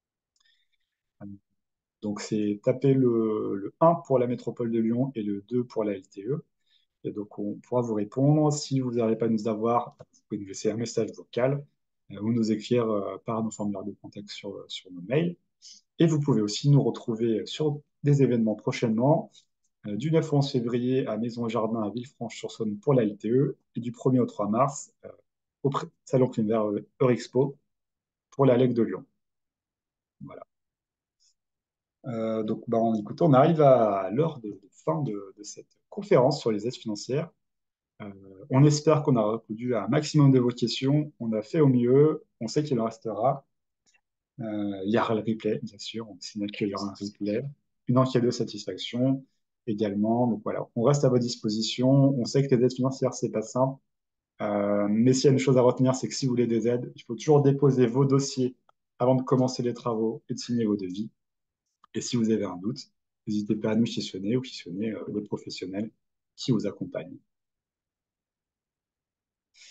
Donc, c'est taper le, le un pour la métropole de Lyon et le deux pour la L T E. Et donc, on pourra vous répondre. Si vous n'arrivez pas à nous avoir, vous pouvez nous laisser un message vocal euh, ou nous écrire euh, par nos formulaires de contact sur, sur nos mails. Et vous pouvez aussi nous retrouver sur des événements prochainement, euh, du neuf au onze février à Maison et Jardin à Villefranche-sur-Saône pour la L T E et du premier au trois mars euh, au Salon Primaire euh, Eurexpo pour la L E C de Lyon. Voilà. Euh, donc, bah, en écoutant, on arrive à l'heure de, de fin de, de cette conférence sur les aides financières. Euh, on espère qu'on a répondu à un maximum de vos questions. On a fait au mieux. On sait qu'il en restera. Euh, il y aura le replay, bien sûr. On signale qu'il y aura un replay. Une enquête de satisfaction également. Donc voilà, on reste à votre disposition. On sait que les aides financières, c'est pas simple. Euh, mais s'il y a une chose à retenir, c'est que si vous voulez des aides, il faut toujours déposer vos dossiers avant de commencer les travaux et de signer vos devis. Et si vous avez un doute, n'hésitez pas à nous questionner ou questionner euh, votre professionnel qui vous accompagne.